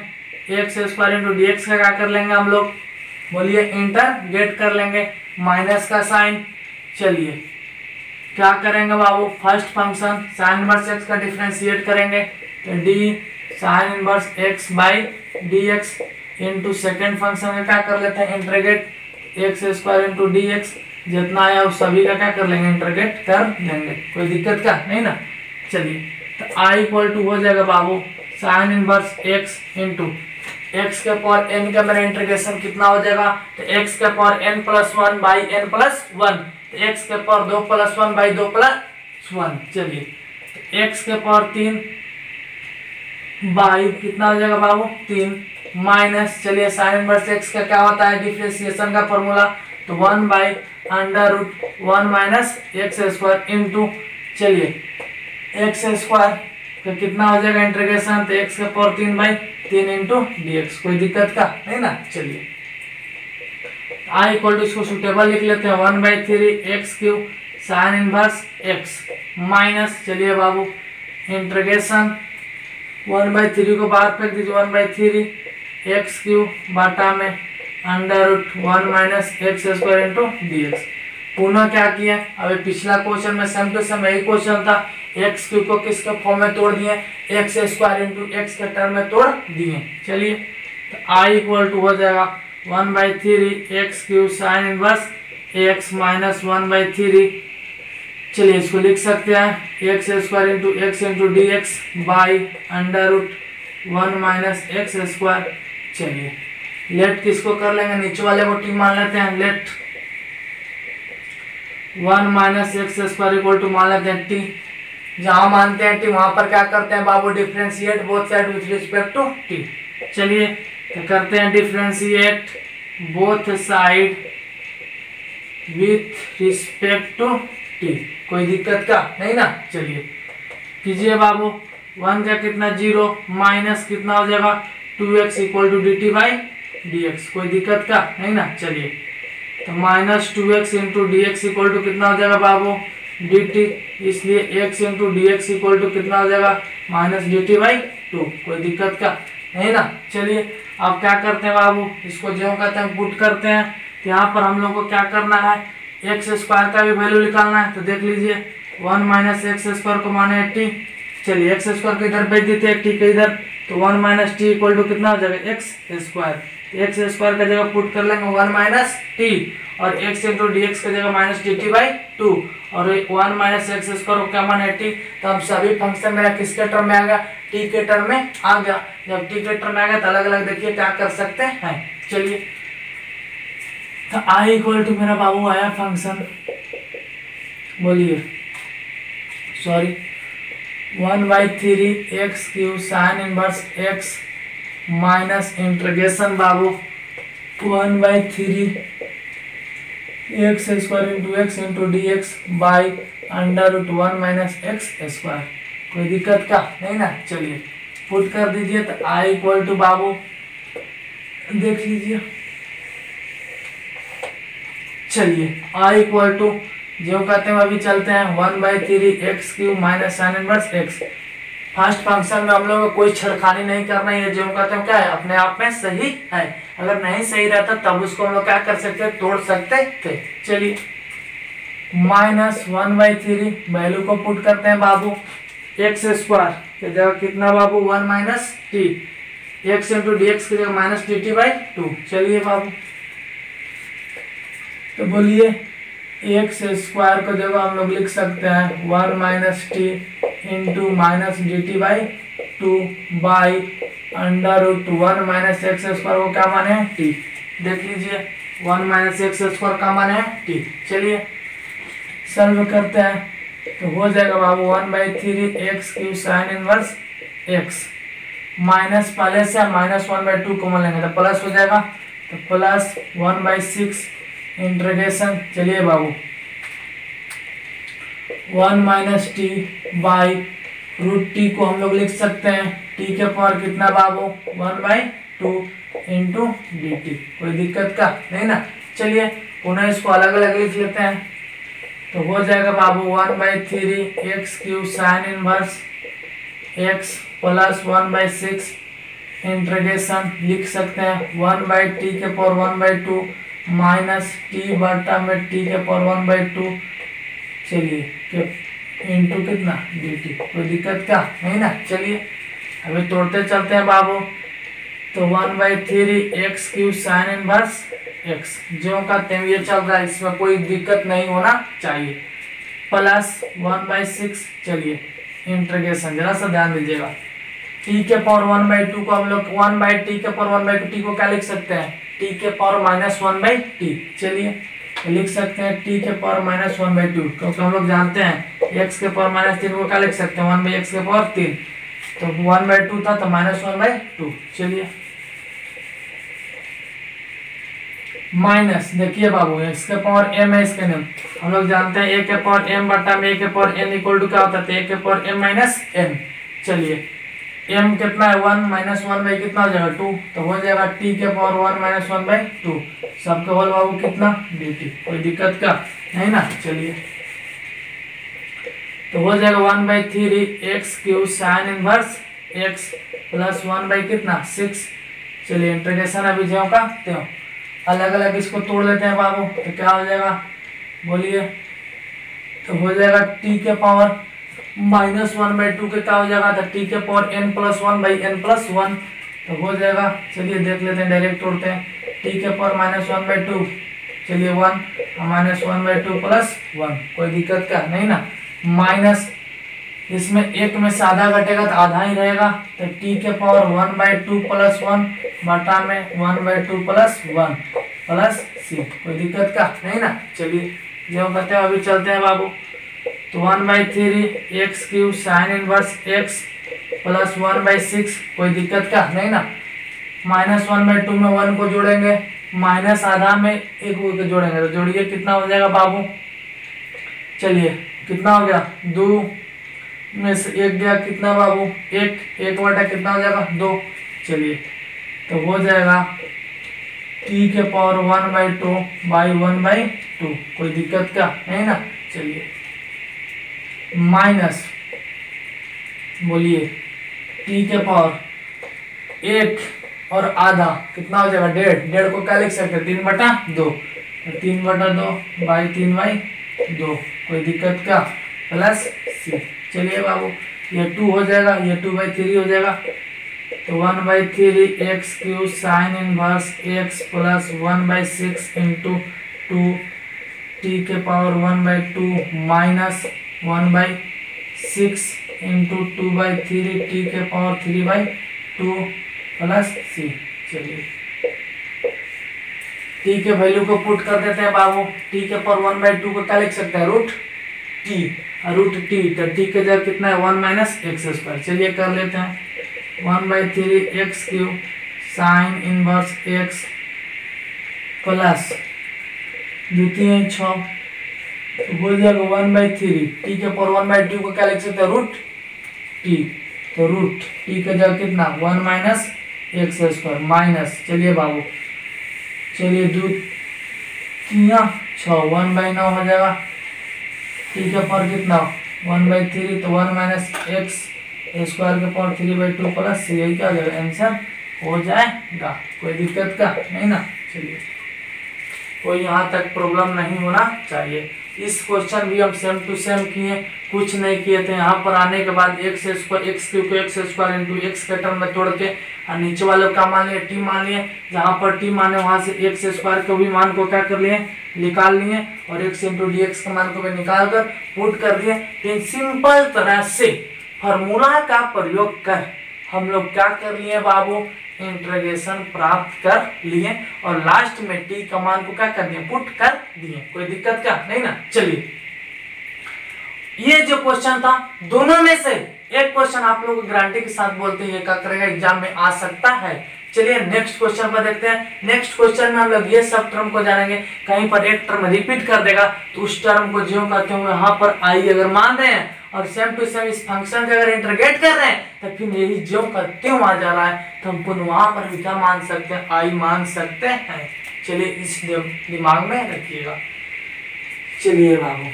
x square into d x का क्या कर लेंगे हम लोग, बोलिए इंटरगेट कर लेंगे, माइनस का साइन। चलिए क्या करेंगे बाबू, first function sine inverse x का डिफरेंशिएट करेंगे, तो d sine inverse x by d x into second function का क्या कर लेते हैं, integrate x square into d x, जितना आया उस सभी का क्या कर लेंगे, इंटरगेट कर लेंगे, कोई दिक्कत का नहीं ना। चलिए तो आई इक्वल टू हो जाएगा बाबू sine inverse x into x के पावर एन का मेरा इंटीग्रेशन कितना हो जाएगा, तो एक्स के power n plus one by n plus one, तो एक्स के पावर दो प्लस वन बाई दो प्लस वन। चलिए तो एक्स के पावर तीन बाई कितना हो जाएगा बाबू, तीन माइनस, चलिए साइन इनवर्स एक्स का क्या होता है डिफरेंशिएशन का फॉर्मूला, तो one by under root one minus x square into, चलिए एक्स स्क्वायर तो कितना हो जाएगा इंटीग्रेशन, तो एक्स के पावर तीन बाई तीन इंटू डी एक्स, कोई दिक्कत का नहीं ना। चलिए आई इक्वल टू इसको सुटेबल लिख लेते हैं, one by three x cube sine inverse x minus, चलिए बाबू इंटीग्रेशन वन बाई थ्री को बाहर फेंक दीजिए, one by three x cube बाटा में under root one minus x square into d x. पुनः क्या किया, अभी पिछला क्वेश्चन में सेम टू सेम यही क्वेश्चन था, एक्स क्यूब को किसके फॉर्म में तोड़ दिए, एक्स स्क्वायर इंटू एक्स के टर्म में तोड़ दिए। चलिए तो आई इक्वल टू हो जाएगा one by three x cube sine inverse x minus one by three, चलिए इसको लिख सकते हैं x square into x into d x by under root one minus x square. चलिए लेट किसको कर लेंगे, नीचे वाले को टी मान लेते हैं, let one minus x square equal to मान लेते हैं टी, जहां मानते हैं टी वहां पर क्या करते हैं बाबू, differentiate both side with respect to t. चलिए तो करते हैं differentiate both side with respect to t, कोई दिक्कत का नहीं ना। चलिए कीजिए बाबू, वन का कितना जीरो माइनस कितना हो जाएगा two x equal to d t by d x, कोई दिक्कत का नहीं ना। चलिए तो minus two x into d x equal to कितना हो जाएगा बाबू डी टी, इसलिए x into d x equal to कितना हो जाएगा minus d t by two, कोई दिक्कत का नहीं ना। चलिए अब क्या करते हैं बाबू, इसको जो कहते हैं पुट करते हैं, तो यहाँ पर हम लोग को क्या करना है, एक्स स्क्वायर का भी वैल्यू निकालना है, तो देख लीजिए वन माइनस एक्स स्क्वायर को माने टी, चलिए एक्स स्क्वायर को इधर भेज देते हैं टी के इधर, तो one minus t equal to कितना हो जाएगा एक्स स्क्वायर, एक्स स्क्वायर का जगह पुट कर लेंगे वन माइनस टी, और x इंटू डी एक्स का जगह minus d t by two, और वन माइनस एक्स स्क्वायर को क्या माने टी, तो अब सभी फंक्शन मेरा किसके टर्म में आ गया, टी के टर्म में आ गया। जब टी के टर्म में आ गया तो अलग अलग देखिए क्या कर सकते हैं। चलिए तो आई इक्वल टू मेरा बाबू आया फंक्शन, बोलिए sorry one by three x cube sine inverse x minus integration बाबू one by three x square into x into d x by under root one minus x square, कोई दिक्कत का नहीं ना। चलिए पुट कर दीजिए, तो आई इक्वल टू बाबू देख लीजिए, चलिए आई इक्वल टू जो कहते हैं अभी चलते हैं one by three x cube minus sine inverse x. First function में हम लोग को कोई छेड़खानी नहीं करना है, जो कहते हैं क्या है अपने आप में सही है, अगर नहीं सही रहता तब उसको हम लोग क्या कर सकते हैं, तोड़ सकते थे। चलिए minus one by three value को पुट करते हैं बाबू, एक्स स्क्वायर की जगह कितना बाबू one minus t, x into d x की जगह minus d t by two. चलिए बाबू तो बोलिए एक्स स्क्वायर को जगह हम लोग लिख सकते हैं one minus t into minus d t by two by under root one minus x square को क्या माने हैं टी, देख लीजिए वन माइनस एक्स स्क्वायर का माने हैं टी। चलिए सॉल्व करते हैं तो हो जाएगा बाबू one by three x cube sine inverse x minus पहले से minus one by two common लेंगे तो प्लस हो जाएगा, तो plus one by six integration, चलिए बाबू one minus t by root t को हम लोग लिख सकते हैं टी के पावर कितना बाबू one by two into d t, कोई दिक्कत का नहीं ना। चलिए पुनः इसको अलग अलग लिख लेते हैं, तो हो जाएगा बाबू one by three x cube sine inverse x plus one by six integration लिख सकते हैं वन बाई टी के power one by two minus t बटा में टी के पावर वन बाई टू, चलिए इंटू कितना डी टी, कोई दिक्कत क्या नहीं ना। चलिए अभी तोड़ते चलते हैं बाबू। तो one by three x cube sine inverse x जो का तेम ये चल रहा है, इसमें कोई दिक्कत नहीं होना चाहिए, प्लस वन बाई सिक्स। चलिए इंटीग्रेशन जरा सा ध्यान दीजिएगा, टी के पावर वन बाई टू को हम लोग वन बाई टी के power one by two, t को क्या लिख सकते हैं टी के power minus one by t. चलिए तो लिख सकते हैं टी के power minus one by two, क्योंकि हम लोग जानते हैं एक्स के पावर माइनस तीन को क्या लिख सकते हैं वन बाई एक्स के पावर तीन, तो वन बाई टू था तो माइनस वन बाई टू। चलिए माइनस देखिए बाबू एक्स के पावर एम है, इसके नेम हम लोग जानते हैं ए के पावर एम बटा में ए के पावर एन इक्वल टू क्या होता है ए के पावर एम माइनस एन। चलिए m कितना है वन माइनस वन बाई कितना हो जाएगा टू, तो हो जाएगा t के power one minus one by two, सबके होल बाबू कितना dt, कोई दिक्कत का नहीं ना। चलिए तो हो जाएगा one by three x cube sine inverse x plus one by कितना सिक्स। चलिए इंटीग्रेशन अभी ज्यों का त्यों, अलग अलग इसको तोड़ लेते हैं बाबू, तो क्या हो जाएगा बोलिए, तो हो जाएगा t के power minus one by two के क्या हो जाएगा तो टी के power n plus one by n plus one, तो हो जाएगा। चलिए देख लेते हैं डायरेक्ट तोड़ते हैं, टी के power minus one by two, चलिए one minus one by two plus one, कोई दिक्कत का नहीं ना। माइनस इसमें एक में से आधा घटेगा तो आधा ही रहेगा, तो टी के power one by two plus one बटा में one by two plus one plus c, कोई दिक्कत का नहीं ना। चलिए जो कहते हैं अभी चलते हैं बाबू, तो one by three x cube sine inverse x plus one by six, कोई दिक्कत का नहीं ना। माइनस वन बाई टू में वन को जोड़ेंगे, माइनस आधा में एक को जोड़ेंगे, तो जोड़िए कितना हो जाएगा बाबू, चलिए कितना हो गया दो में से एक गया कितना बाबू एक, एक बटा कितना हो जाएगा दो। चलिए तो हो जाएगा टी के power one by two by one by two, कोई दिक्कत का नहीं ना। चलिए माइनस बोलिए टी के पावर एक और आधा कितना हो जाएगा डेढ़, डेढ़ को क्या लिख सकते हैं तीन बटा दो, तो तीन बटा दो बाई तीन बाई दो, कोई दिक्कत का प्लस सी। चलिए बाबू ये टू हो जाएगा, ये टू बाई थ्री हो जाएगा, तो one by three x cube sine inverse x plus one by six into two t के power one by two minus one by six into two by three t के power three by two plus c. चलिए t के value को put कर देते हैं बाबू, t के पावर वन बाई टू को क्या लिख सकते हैं रूट टी, रूट टी, तो टी के जगह कितना है वन माइनस एक्स स्क्वायर। चलिए कर लेते हैं one by three x cube sine inverse x plus द्वितीय छः, तो हो जाएगा वन बाई थ्री टी के पावर वन बाई टू को क्या लिख सकते हैं रूट टी, तो रूट टी के जगह कितना one minus x square minus, चलिए बाबू चलिए दो तिया छः वन बाई नौ हो जाएगा, टी के पावर कितना वन बाई थ्री, तो वन माइनस एक्स स्क्वायर के power three by two plus c, यही क्या हो जाएगा आंसर हो जाएगा, कोई दिक्कत का नहीं ना। चलिए कोई यहाँ तक प्रॉब्लम नहीं होना चाहिए। इस क्वेश्चन भी हम सेम टू सेम किए, कुछ नहीं किए थे। यहाँ पर आने के बाद एक्स स्क्वायर एक्स क्यू को एक्स स्क्वायर इंटू एक्स के टर्म में तोड़ के और नीचे वालों का मान लिए टी मान लिए, जहाँ पर टी माने वहाँ से एक्स स्क्वायर के भी मान को क्या कर लिए निकाल लिए, और एक्स इंटू डी एक्स का मान को भी निकाल कर पुट कर दिए। इन सिंपल तरह से फॉर्मूला का प्रयोग कर हम लोग क्या कर लिए बाबू इंटीग्रेशन प्राप्त कर लिए, और लास्ट में टी का मान को क्या कर दिए पुट कर दिए, कोई दिक्कत क्या नहीं ना। चलिए ये जो क्वेश्चन था दोनों में से एक क्वेश्चन आप लोग गारंटी के साथ बोलते हैं ये क्या करेगा एग्जाम में आ सकता है। चलिए नेक्स्ट क्वेश्चन पर देखते हैं। नेक्स्ट क्वेश्चन में हम लोग ये सब टर्म को जानेंगे, कहीं पर एक टर्म रिपीट कर देगा तो उस टर्म को ज्यों का त्यों यहाँ पर आई अगर मान रहे हैं और सेम टू सेम इस फंक्शन से अगर इंटीग्रेट कर रहे हैं तो फिर यही ज्यों का त्यों आ जा रहा है, तो हम वहां पर भी क्या मान सकते हैं आई मान सकते हैं। चलिए इस दिमाग में रखिएगा। चलिए बाबू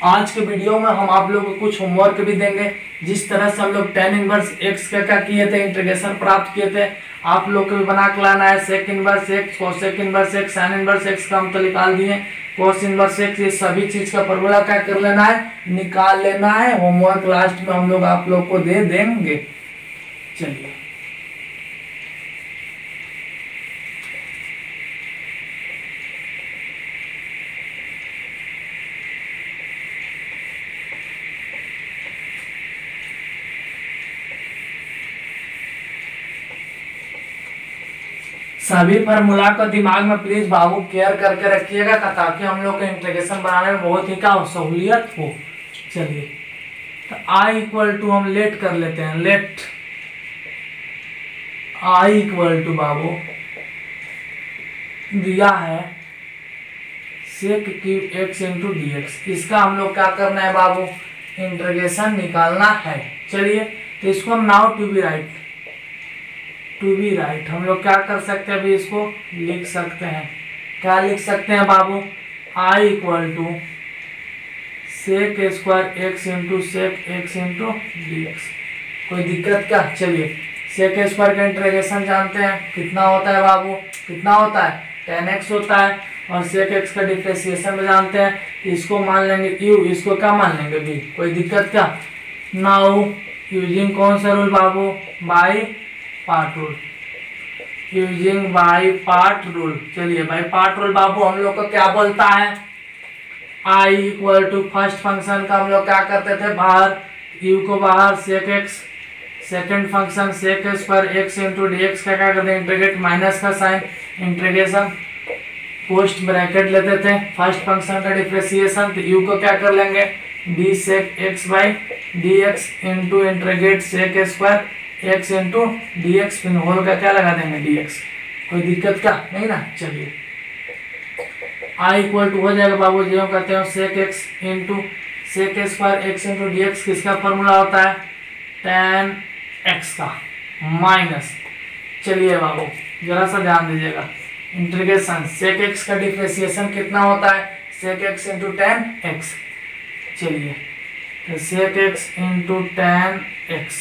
आज के वीडियो में हम आप लोगों को कुछ होमवर्क भी देंगे। जिस तरह से हम लोग टेन इनवर्स एक्स का क्या किए थे, इंटीग्रेशन प्राप्त किए थे, आप लोग को भी बना के लाना है। Sec inverse x, cosec inverse x, sine inverse x का हम तो निकाल दिए, कोस इनवर्स एक्स, ये सभी चीज का फॉर्मूला क्या कर लेना है, निकाल लेना है। होमवर्क लास्ट में हम लोग आप लोग को दे देंगे। चलिए सभी फार्मूला को दिमाग में प्लीज बाबू केयर करके रखिएगा ताकि हम लोग के इंटीग्रेशन बनाने में बहुत ही क्या सहूलियत हो। चलिए तो आई इक्वल टू हम लेट कर लेते हैं, लेट आई इक्वल टू बाबू दिया है sec cube x into d x. इसका हम लोग क्या करना है बाबू, इंटीग्रेशन निकालना है। चलिए तो इसको हम now to be right, to be right हम लोग क्या कर सकते हैं, अभी इसको लिख सकते हैं। क्या लिख सकते हैं बाबू, I equal to sec square x into sec x into d x. कोई दिक्कत क्या। चलिए सेक स्क्वायर का इंटीग्रेशन जानते हैं कितना होता है बाबू, कितना होता है टेन एक्स होता है। और सेक एक्स का डिफ्रेंशिएशन में जानते हैं, इसको मान लेंगे यू, इसको क्या मान लेंगे बी। कोई दिक्कत क्या। नाउ यूजिंग कौन सा रूल बाबू, by part rule, using by part rule. चलिए बाई पार्ट रूल बाबू हम लोग को क्या बोलता है, I equal to first function का हम लोग क्या करते थे, बाहर यू को बाहर sec x, second function sec square x into d x का क्या करते हैं, इंटीग्रेट, माइनस का साइन, इंटीग्रेशन, पोस्ट ब्रैकेट लेते थे। फर्स्ट फंक्शन का डिफ्रेंशिएशन तो यू को क्या कर लेंगे, d sec x by d x into integrate sec square x into d x, फिर होल का क्या लगा देंगे डी एक्स। कोई दिक्कत क्या नहीं ना। चलिए आई इक्वल टू हो जाएगा बाबू जी हम कहते हैं sec x into sec square x into d x, किसका फॉर्मूला होता है, टेन एक्स का, माइनस। चलिए बाबू जरा सा ध्यान दीजिएगा, इंटीग्रेशन सेक एक्स का डिफ्रेंशिएशन कितना होता है, sec x into tan x. चलिए तो sec x into tan x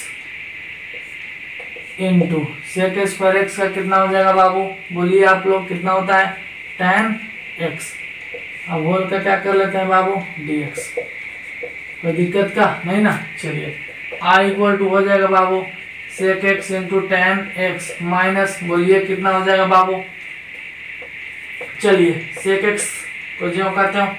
into sec square x का कितना हो जाएगा बाबू, बोलिए आप लोग कितना होता है, टेन एक्स। अब होल का क्या कर लेते हैं बाबू, डी एक्स। कोई दिक्कत का नहीं ना। चलिए आई इक्वल टू हो जाएगा बाबू sec x into tan x minus, बोलिए कितना हो जाएगा बाबू। चलिए सेक एक्स को जो कहते हो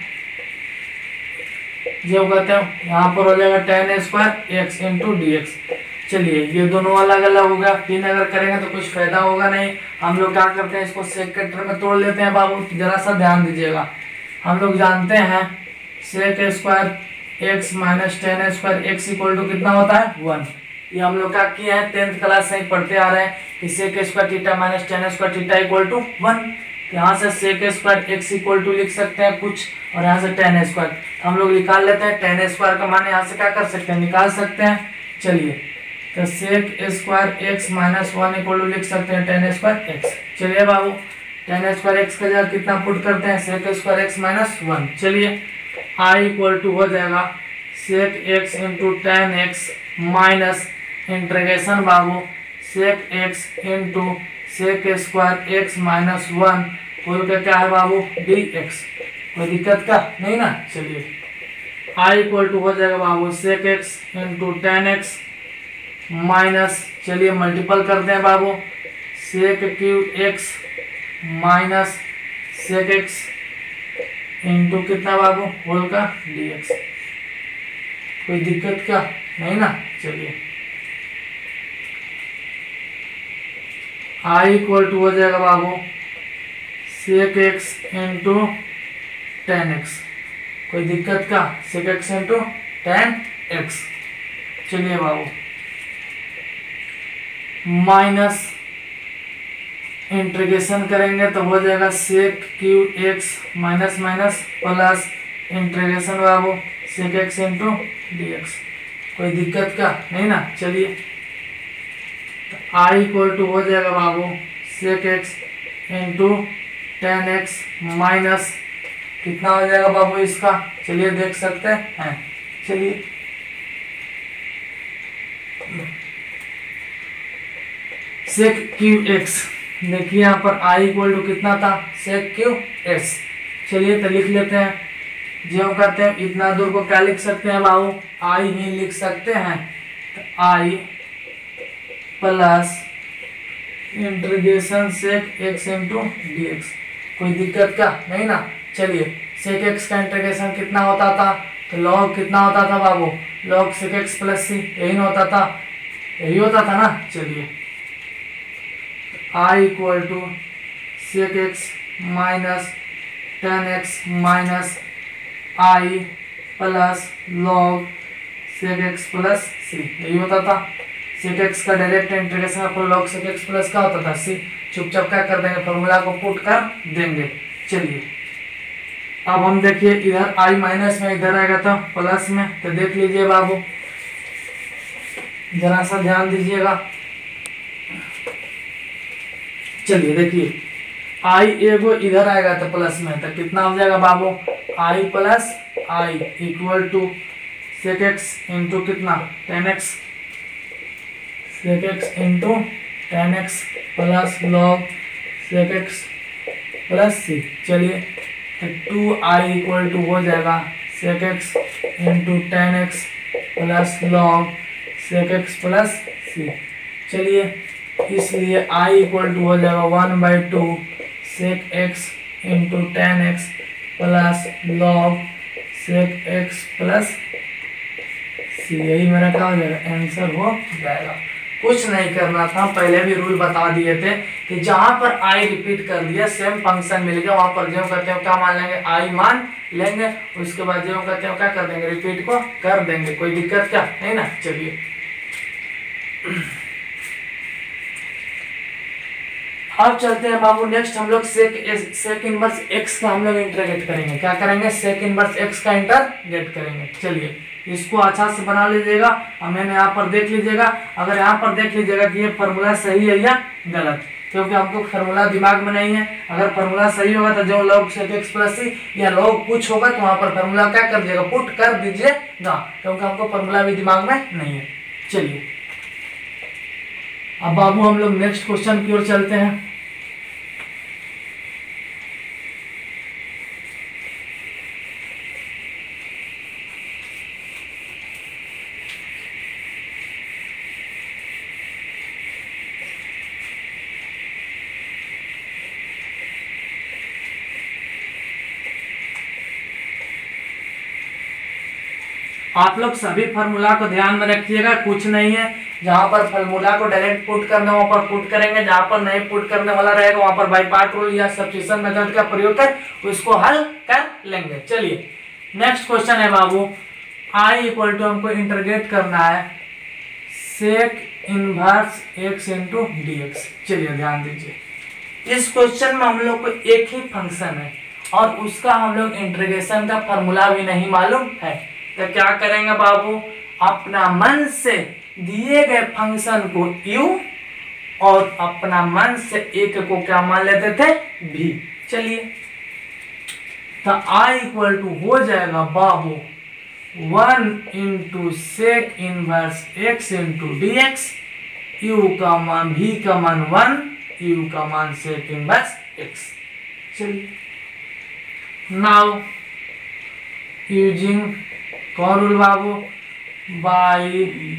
जो कहते हो यहाँ पर हो जाएगा tan square x into d x. चलिए ये दोनों अलग अलग होगा, तीन अगर करेंगे तो कुछ फायदा होगा नहीं। हम लोग क्या करते हैं, इसको सेकेंडर में तोड़ लेते हैं बाबू, जरा सा ध्यान दीजिएगा। हम लोग जानते हैं sec square x minus tan square x equal to कितना होता है, वन। ये हम लोग क्या किए हैं, टेंथ क्लास से ही पढ़ते आ रहे हैं कि sec square theta minus tan square theta equal to one. यहाँ से sec square x equal to लिख सकते हैं कुछ, और यहाँ से टेन स्क्वायर हम लोग निकाल लेते हैं। टेन स्क्वायर का मान यहाँ से क्या कर सकते हैं, निकाल सकते हैं। चलिए तो sec square x minus one equal to लिख सकते हैं टेन स्क्वायर एक्स। चलिए बाबू टेन स्क्वायर एक्स का जगह कितना पुट करते हैं, sec square x minus one. चलिए आई इक्वल टू हो जाएगा sec x into tan x minus integration बाबू sec x into sec square x minus one, whole का क्या है बाबू, डी एक्स। कोई दिक्कत का नहीं ना। चलिए आई इक्वल टू हो जाएगा बाबू sec x into tan x minus, चलिए मल्टीपल करते हैं बाबू, sec cube x minus sec x into कितना बाबू, होल का डी एक्स। कोई दिक्कत क्या नहीं ना। चलिए आई इक्वल टू हो जाएगा बाबू sec x into tan x. कोई दिक्कत का, sec x into tan x. चलिए बाबू माइनस इंटीग्रेशन करेंगे तो हो जाएगा sec cube x minus minus plus integration बाबू sec x into d x. कोई दिक्कत का नहीं ना। चलिए तो आई इक्वल टू हो जाएगा बाबू sec x into tan x minus कितना हो जाएगा बाबू इसका, चलिए देख सकते हैं। चलिए सेक क्यू एक्स, देखिए यहाँ पर आई इक्वल टू कितना था, सेक क्यू एस। चलिए तो लिख लेते हैं, जो करते हैं इतना दूर को क्या लिख सकते हैं बाबू, आई ही लिख सकते हैं। तो I plus integration sec x into d x, कोई दिक्कत क्या नहीं ना। चलिए सेक एक्स का इंटीग्रेशन कितना होता था, तो लॉग कितना होता था बाबू, log sec x plus c, यही होता था, यही होता था ना। चलिए I equal to sec x minus tan x minus I plus log sec x plus c, यही होता था। सेक एक्स का डायरेक्ट इंटीग्रेशन अपन लॉग सेक एक्स प्लस का होता था सी, चुपचाप क्या कर देंगे, फॉर्मूला को पुट कर देंगे। चलिए अब हम देखिए इधर आई माइनस में, इधर आएगा तो प्लस में, तो देख लीजिए बाबू जरा सा ध्यान दीजिएगा। चलिए देखिए आई एगो इधर आएगा तो प्लस में, तो कितना हो जाएगा बाबू, I plus I equal to sec x into कितना tan x, sec x into tan x plus log sec x plus c. चलिए तो टू आई इक्वल टू हो जाएगा sec x into tan x plus log sec x plus c. चलिए इसलिए i equal to हो जाएगा one by two sec x into tan x plus log sec x plus c, यही मेरा क्या हो जाएगा, आंसर हो जाएगा। कुछ नहीं करना था, पहले भी रूल बता दिए थे कि जहां पर i रिपीट कर दिया सेम फंक्शन मिल गया, वहां पर जो करते हो क्या मान लेंगे, i मान लेंगे, उसके बाद जो करते हो क्या कर देंगे, रिपीट को कर देंगे, कोई दिक्कत क्या नहीं ना। चलिए अब चलते हैं बाबू नेक्स्ट, हम लोग सेक सेक इनवर्स एक्स का हम लोग इंटीग्रेट करेंगे। क्या करेंगे, सेक इनवर्स एक्स का इंटीग्रेट करेंगे। चलिए इसको अच्छा से बना लीजिएगा, और मैंने यहाँ पर देख लीजिएगा, अगर यहाँ पर देख लीजिएगा कि ये फार्मूला सही है या गलत, क्योंकि हमको फार्मूला दिमाग में नहीं है। अगर फार्मूला सही होगा तो जो log sec x plus c या लॉग कुछ होगा तो वहां पर फार्मूला क्या कर दीजिएगा, पुट कर दीजिएगा, क्योंकि हमको फार्मूला भी दिमाग में नहीं है। चलिए अब बाबू हम लोग नेक्स्ट क्वेश्चन की ओर चलते हैं। आप लोग सभी फार्मूला को ध्यान में रखिएगा, कुछ नहीं है, जहां पर फार्मूला को डायरेक्ट पुट करना वहां पर पुट करेंगे, जहां पर नहीं पुट करने वाला रहेगा वहां पर बाय पार्ट रूल या सब्स्टिट्यूशन मेथड का प्रयोग कर उसको हल कर लेंगे। चलिए नेक्स्ट क्वेश्चन है बाबू, आई इक्वल टू हमको इंटीग्रेट करना है sec inverse x into d x. चलिए ध्यान दीजिए, इस क्वेश्चन में हम लोग को एक ही फंक्शन है और उसका हम लोग इंटीग्रेशन का फॉर्मूला भी नहीं मालूम है, तो क्या करेंगे बाबू, अपना मन से दिए गए फंक्शन को u और अपना मन से एक को क्या मान लेते थे v। चलिए तो i इक्वल टू हो जाएगा बाबू one into sec inverse x into d x, u का मान v का मान वन, u का मान सेक इनवर्स एक्स। चलिए नाउ यूजिंग कौन रूल बाबू, बाई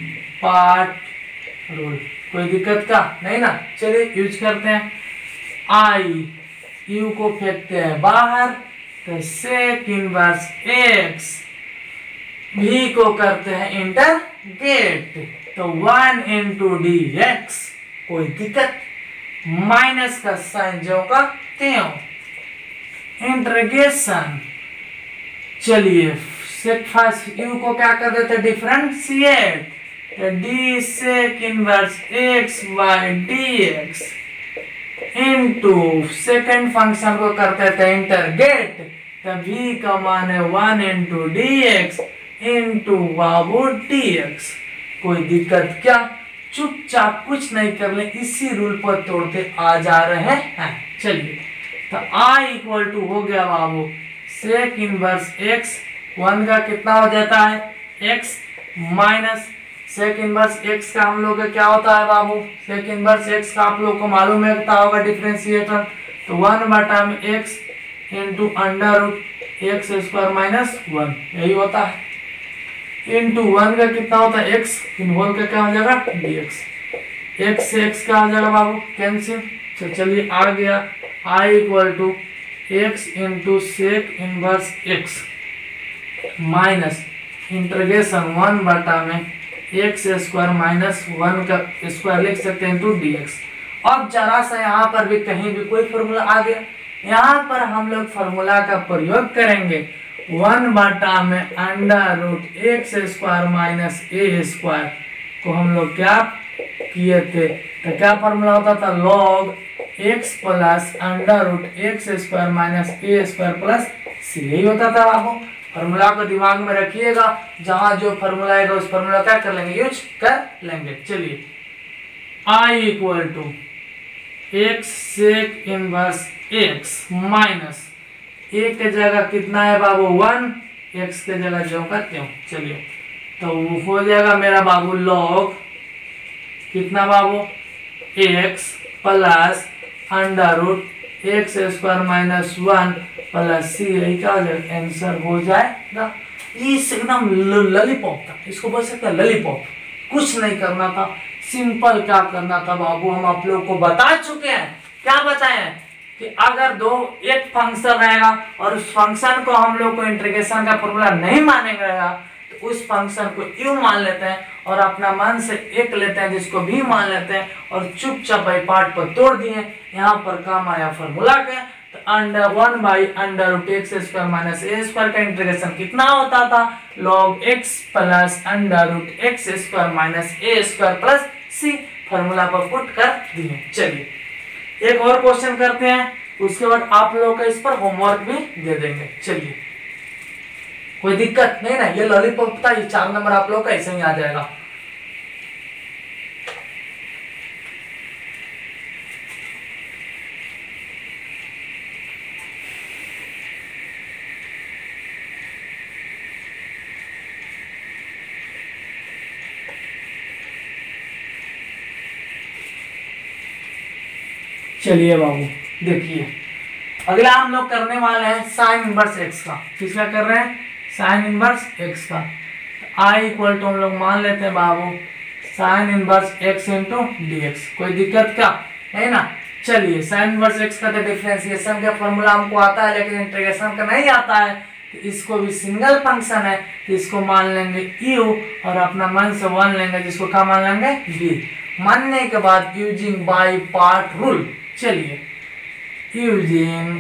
पार्ट रूल, कोई दिक्कत का नहीं ना। चलिए यूज करते हैं, आई यू को फेंकते हैं बाहर, तो सेक इनवर्स एक्स भी को करते हैं इंटरगेट, तो वन इंटू डी एक्स, कोई दिक्कत, माइनस का साइन जो का त्यों, इंटीग्रेशन। चलिए सेक फर्स्ट यू को क्या कर देते differentiate, d sec inverse x by d x into second function को करते थे इंटरगेट, तो v का मान है one into d x into बाबू डी एक्स, कोई दिक्कत क्या, चुपचाप कुछ नहीं कर ले, इसी रूल पर तोड़ते आ जा रहे हैं। चलिए तो i इक्वल टू हो गया बाबू सेक इनवर्स एक्स, वन का कितना हो जाता है x, minus sec inverse x का हम लोग का क्या होता है बाबू, सेक इनवर्स एक्स का आप लोग को मालूम है कितना होगा डिफरेंशिएटर, तो वन बटा में x into under root x square minus one, यही होता है, इंटू वन का कितना होता है एक्स, इन होल का क्या हो जाएगा dx, एक्स से एक्स क्या हो जाएगा बाबू कैंसिल, तो चलिए आ गया I equal to x into sec inverse x minus integration one बटा में एक्स स्क्वायर माइनस वन का स्क्वायर लिख सकते हैं इंटू डी एक्स। अब जरा सा यहाँ पर भी कहीं भी कोई फॉर्मूला आ गया, यहाँ पर हम लोग फॉर्मूला का प्रयोग करेंगे, वन बटा में under root x square minus a square को हम लोग क्या किए थे, तो क्या फॉर्मूला होता था log x plus under root x square minus a square plus c, यही होता था बाबू। फॉर्मूला को दिमाग में रखिएगा, जहां जो फॉर्मूला आएगा उस फॉर्मूला क्या कर लेंगे यूज कर लेंगे। चलिए I equal to x sec inverse x minus a के जगह कितना है बाबू वन, एक्स के जगह जो का त्यों, चलिए तो वो हो जाएगा मेरा बाबू लॉग कितना बाबू x plus under root x square minus one plus c, यही क्या हो जाएगा आंसर हो जाएगा। इस एकदम लॉलीपॉप था, इसको बोल सकते हैं लॉलीपॉप, कुछ नहीं करना था, सिंपल क्या करना था बाबू, हम आप लोग को बता चुके हैं, क्या बताए हैं कि अगर दो एक फंक्शन रहेगा और उस फंक्शन को हम लोग को इंटीग्रेशन का फॉर्मूला नहीं मानेगा तो उस फंक्शन को यू मान लेते हैं और अपना मन से एक लेते हैं जिसको भी मान लेते हैं और चुपचाप बाई पार्ट पर तोड़ दिए। यहाँ पर काम आया फॉर्मूला के, तो under one by under root x square minus a square का इंटीग्रेशन कितना होता था log x plus under root x square minus a square plus c, formula पर पुट कर दिए। चलिए एक और क्वेश्चन करते हैं, उसके बाद आप लोगों का इस पर होमवर्क भी दे देंगे। चलिए कोई दिक्कत नहीं ना, ये लॉलीपॉप था, ये चार नंबर आप लोग का ऐसे ही आ जाएगा। चलिए बाबू देखिए, अगला हम लोग करने वाले हैं साइन इनवर्स एक्स का। किसका कर रहे हैं साइन इनवर्स एक्स का। आई इक्वल टू हम लोग मान लेते हैं बाबू sine inverse x into d x, कोई दिक्कत क्या है ना। चलिए साइन इनवर्स एक्स का तो डिफरेंशिएशन का फॉर्मूला हमको आता है लेकिन इंटीग्रेशन का नहीं आता है, तो इसको भी सिंगल फंक्शन है तो इसको मान लेंगे यू और अपना मन से वन लेंगे जिसको क्या मान लेंगे डी। मानने के बाद यूजिंग बाई पार्ट रूल, चलिए यूजिंग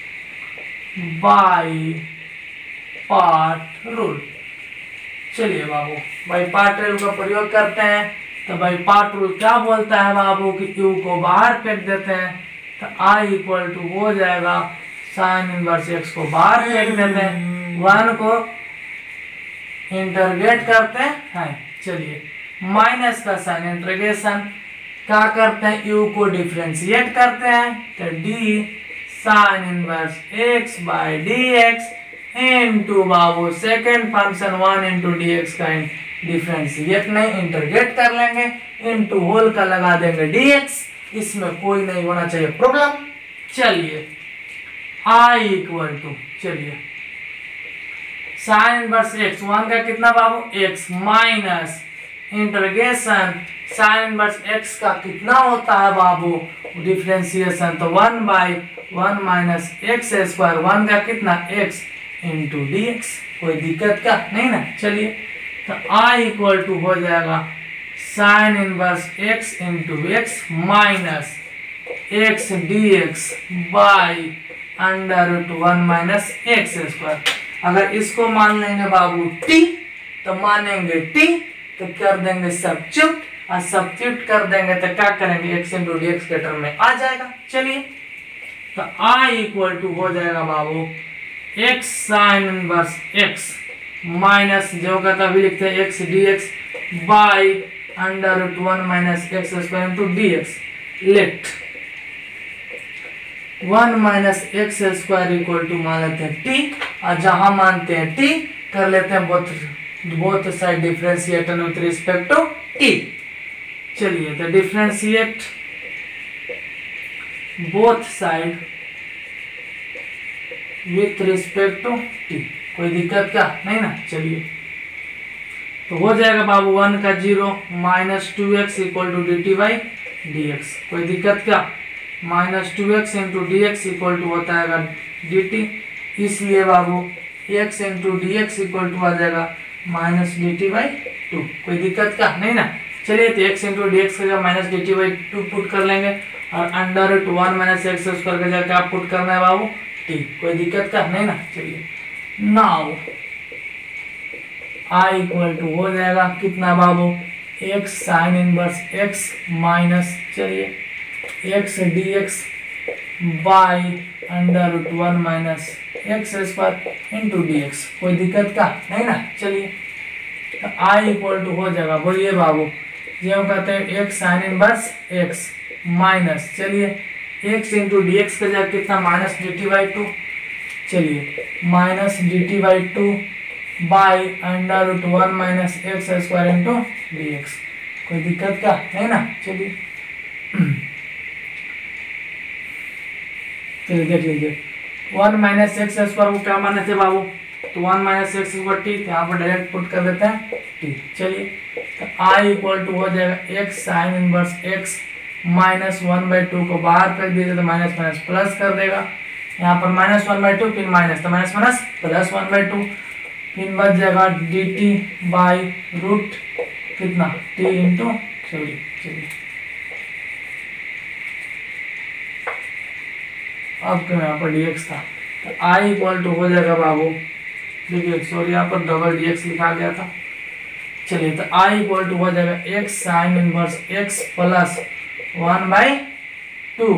बाई पार्ट रूल, चलिए बाबू बाई पार्ट रूल का प्रयोग करते हैं। तो बाई पार्ट रूल क्या बोलता है बाबू कि यू को बाहर फेंक देते हैं, तो आई इक्वल टू हो जाएगा साइन इनवर्स एक्स को बाहर फेंक देते हैं, वन को इंटरग्रेट करते हैं। चलिए माइनस का साइन इंटीग्रेशन क्या करते हैं यू को डिफरेंशिएट करते हैं, तो d sine inverse x by d x into बाबू second function one into d x का डिफरेंशिएट नहीं इंटरग्रेट कर लेंगे, इनटू होल का लगा देंगे dx, इसमें कोई नहीं होना चाहिए प्रॉब्लम। चलिए i इक्वल टू, चलिए साइन इनवर्स x, वन का कितना बाबू x minus integration sine inverse x का कितना होता है बाबू डिफरेंशिएशन, तो one by one minus x square, one का कितना x इंटू डी एक्स, कोई दिक्कत क्या नहीं ना। चलिए तो i इक्वल टू हो जाएगा sine inverse x into x minus x d x by under root one minus x square. अगर इसको मान लेंगे बाबू t तो मानेंगे t तो कर देंगे सब्स्टिट्यूट, और सब्स्टिट्यूट कर देंगे तो क्या करेंगे x इंटू डी एक्स के टर्म में आ जाएगा। चलिए तो i इक्वल टू हो जाएगा बाबू x sine inverse x minus जो का कभी लिखते हैं x d x by under root one minus x square into d x. Let one minus x square equal to मान लेते हैं टी, और जहां मानते हैं टी कर लेते हैं both both side differentiation with respect to t. चलिए तो differentiate both side with respect to t, कोई दिक्कत क्या नहीं ना। चलिए तो हो जाएगा बाबू वन का zero minus two x equal to d t by d x, कोई दिक्कत क्या, minus two x into d x equal to होता है डी टी, इसलिए बाबू x into d x equal to आ जाएगा minus d t by two, कोई दिक्कत क्या नहीं ना। चलिए तो एक्स इंटू डी एक्स का जगह minus d t by two put कर लेंगे, और under root one minus x square का जगह क्या पुट करना है बाबू टी, कोई दिक्कत क्या नहीं ना। चलिए नाउ आई इक्वल टू हो जाएगा कितना बाबू x sine inverse x minus चलिए x d x by under root one minus x square into d x, कोई दिक्कत का नहीं ना। चलिए तो आई इक्वल टू हो जाएगा, बोलिए बाबू जो कहते हैं x sine inverse x minus चलिए एक्स इंटू डी एक्स का जगह कितना minus d t by two, चलिए minus d t by two by under root one minus x square into d x, कोई दिक्कत क्या नहीं ना। चलिए चलिए देख लीजिए वन माइनस एक्स स्क्वायर को क्या माने थे बाबू, तो one minus x square t, यहाँ पर डायरेक्ट पुट कर देते हैं टी। चलिए तो आई इक्वल टू हो जाएगा x sine inverse x minus one by two को बाहर फेंक दीजिए तो माइनस माइनस प्लस कर देगा, यहाँ पर माइनस वन बाई टू फिर माइनस तो minus minus plus one by two, फिर बच जाएगा डी टी बाई रूट कितना टी इंटू सॉरी चलिए अब क्यों यहाँ पर डी एक्स था, तो आई इक्वल टू हो जाएगा बाबू देखिए सॉरी यहाँ पर डबल डी एक्स लिखा गया था। चलिए तो आई इक्वल टू हो जाएगा x sine inverse x plus one by two,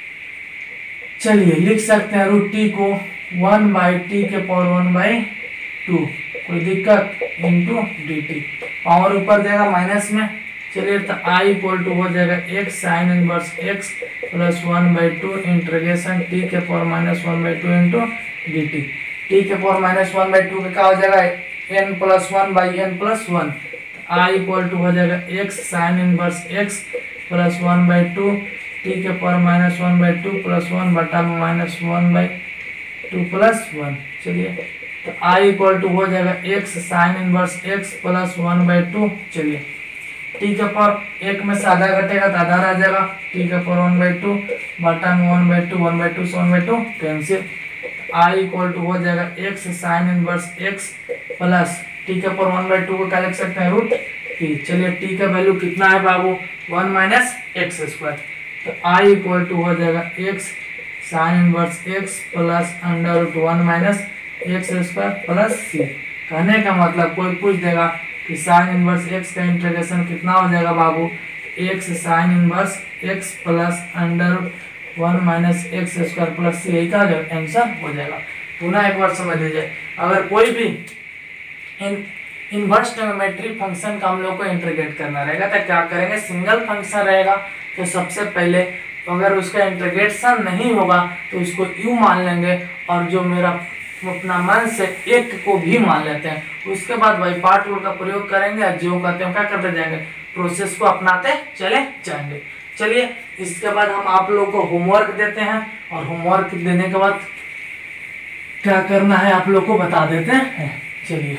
चलिए लिख सकते हैं रूट टी को वन बाई टी के पावर वन बाई टू, कोई दिक्कत इंटू डी टी, पावर ऊपर जाएगा माइनस में। चलिए तो आई इक्वल टू हो जाएगा x sine inverse x plus one by two integration t के power minus one by two into d t, t के power minus one by two का क्या हो जाएगा n plus one by n plus one, I equal to हो जाएगा x sine inverse x plus one by two t के power minus one by two plus one बटा में minus one by two plus one. चलिए तो I equal to हो जाएगा x sine inverse x plus one by two, चलिए t के power एक में से आधा घटेगा तो आधा रह जाएगा, टी के पावर वन बाई टू बटा में one by two one by two से one by two cancel, I equal to हो जाएगा x sine inverse x plus t के पावर वन बाई टू को क्या लिख सकते हैं रूट टी, चलिए टी का वैल्यू कितना है बाबू वन माइनस एक्स स्क्वायर, तो आई इक्वल टू हो जाएगा x sine inverse x plus under root one minus x square plus c. कहने का मतलब कोई पूछ देगा कि साइन इनवर्स एक्स का इंटीग्रेशन कितना हो जाएगा बाबू x sine inverse x plus under root one minus x square plus c, यही का आंसर हो जाएगा। पुनः एक बार समझ लीजिए, अगर कोई भी इन इनवर्स ट्रिग्नोमेट्री फंक्शन का हम लोग को इंटीग्रेट करना रहेगा तो क्या करेंगे, सिंगल फंक्शन रहेगा तो सबसे पहले अगर उसका इंटीग्रेशन नहीं होगा तो उसको यू मान लेंगे, और जो मेरा अपना मन से एक को भी मान लेते हैं, उसके बाद बाई पार्ट रूल का प्रयोग करेंगे और जो कहते हैं क्या करते जाएंगे, प्रोसेस को अपनाते चले जाएंगे। चलिए इसके बाद हम आप लोग को होमवर्क देते हैं, और होमवर्क देने के बाद क्या करना है आप लोग को बता देते हैं। चलिए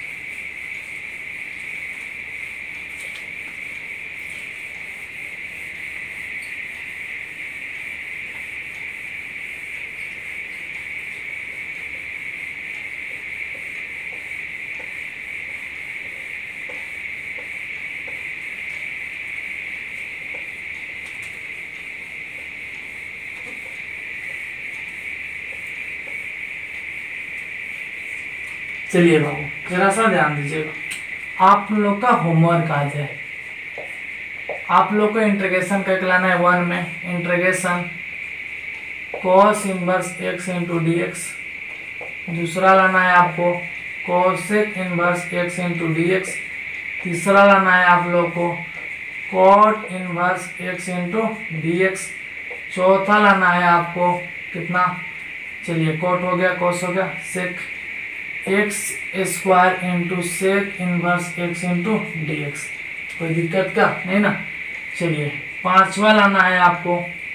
चलिए बाबू जरा सा ध्यान दीजिएगा, आप लोग का होमवर्क आज है, आप लोग को इंटीग्रेशन करके लाना है वन में integration cos inverse x into d x, दूसरा लाना है आपको cosec inverse x into d x, तीसरा लाना है आप लोग को cot inverse x into d x, चौथा लाना है आपको कितना, चलिए कोट हो गया, कोस हो गया, sec x square into sec inverse x into d x. कोई दिक्कत क्या नहीं ना। चलिए पांचवा लाना है आपको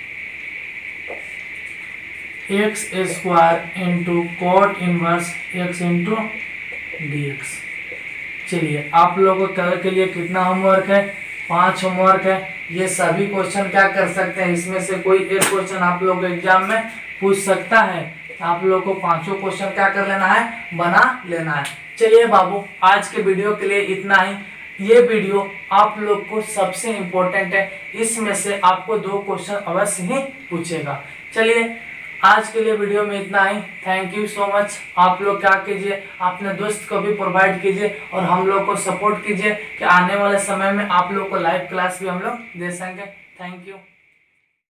x square into cot inverse x into d x. चलिए आप लोगों को कल के लिए कितना होमवर्क है, पांच होमवर्क है। ये सभी क्वेश्चन क्या कर सकते हैं, इसमें से कोई एक क्वेश्चन आप लोग एग्जाम में पूछ सकता है। आप लोग को पांचों क्वेश्चन क्या कर लेना है, बना लेना है। चलिए बाबू आज के वीडियो के लिए इतना ही। ये वीडियो आप लोग को सबसे इम्पोर्टेंट है, इसमें से आपको दो क्वेश्चन अवश्य ही पूछेगा। चलिए आज के लिए वीडियो में इतना ही। Thank you so much. आप लोग क्या कीजिए, अपने दोस्त को भी प्रोवाइड कीजिए और हम लोग को सपोर्ट कीजिए कि आने वाले समय में आप लोग को लाइव क्लास भी हम लोग दे सकें। Thank you.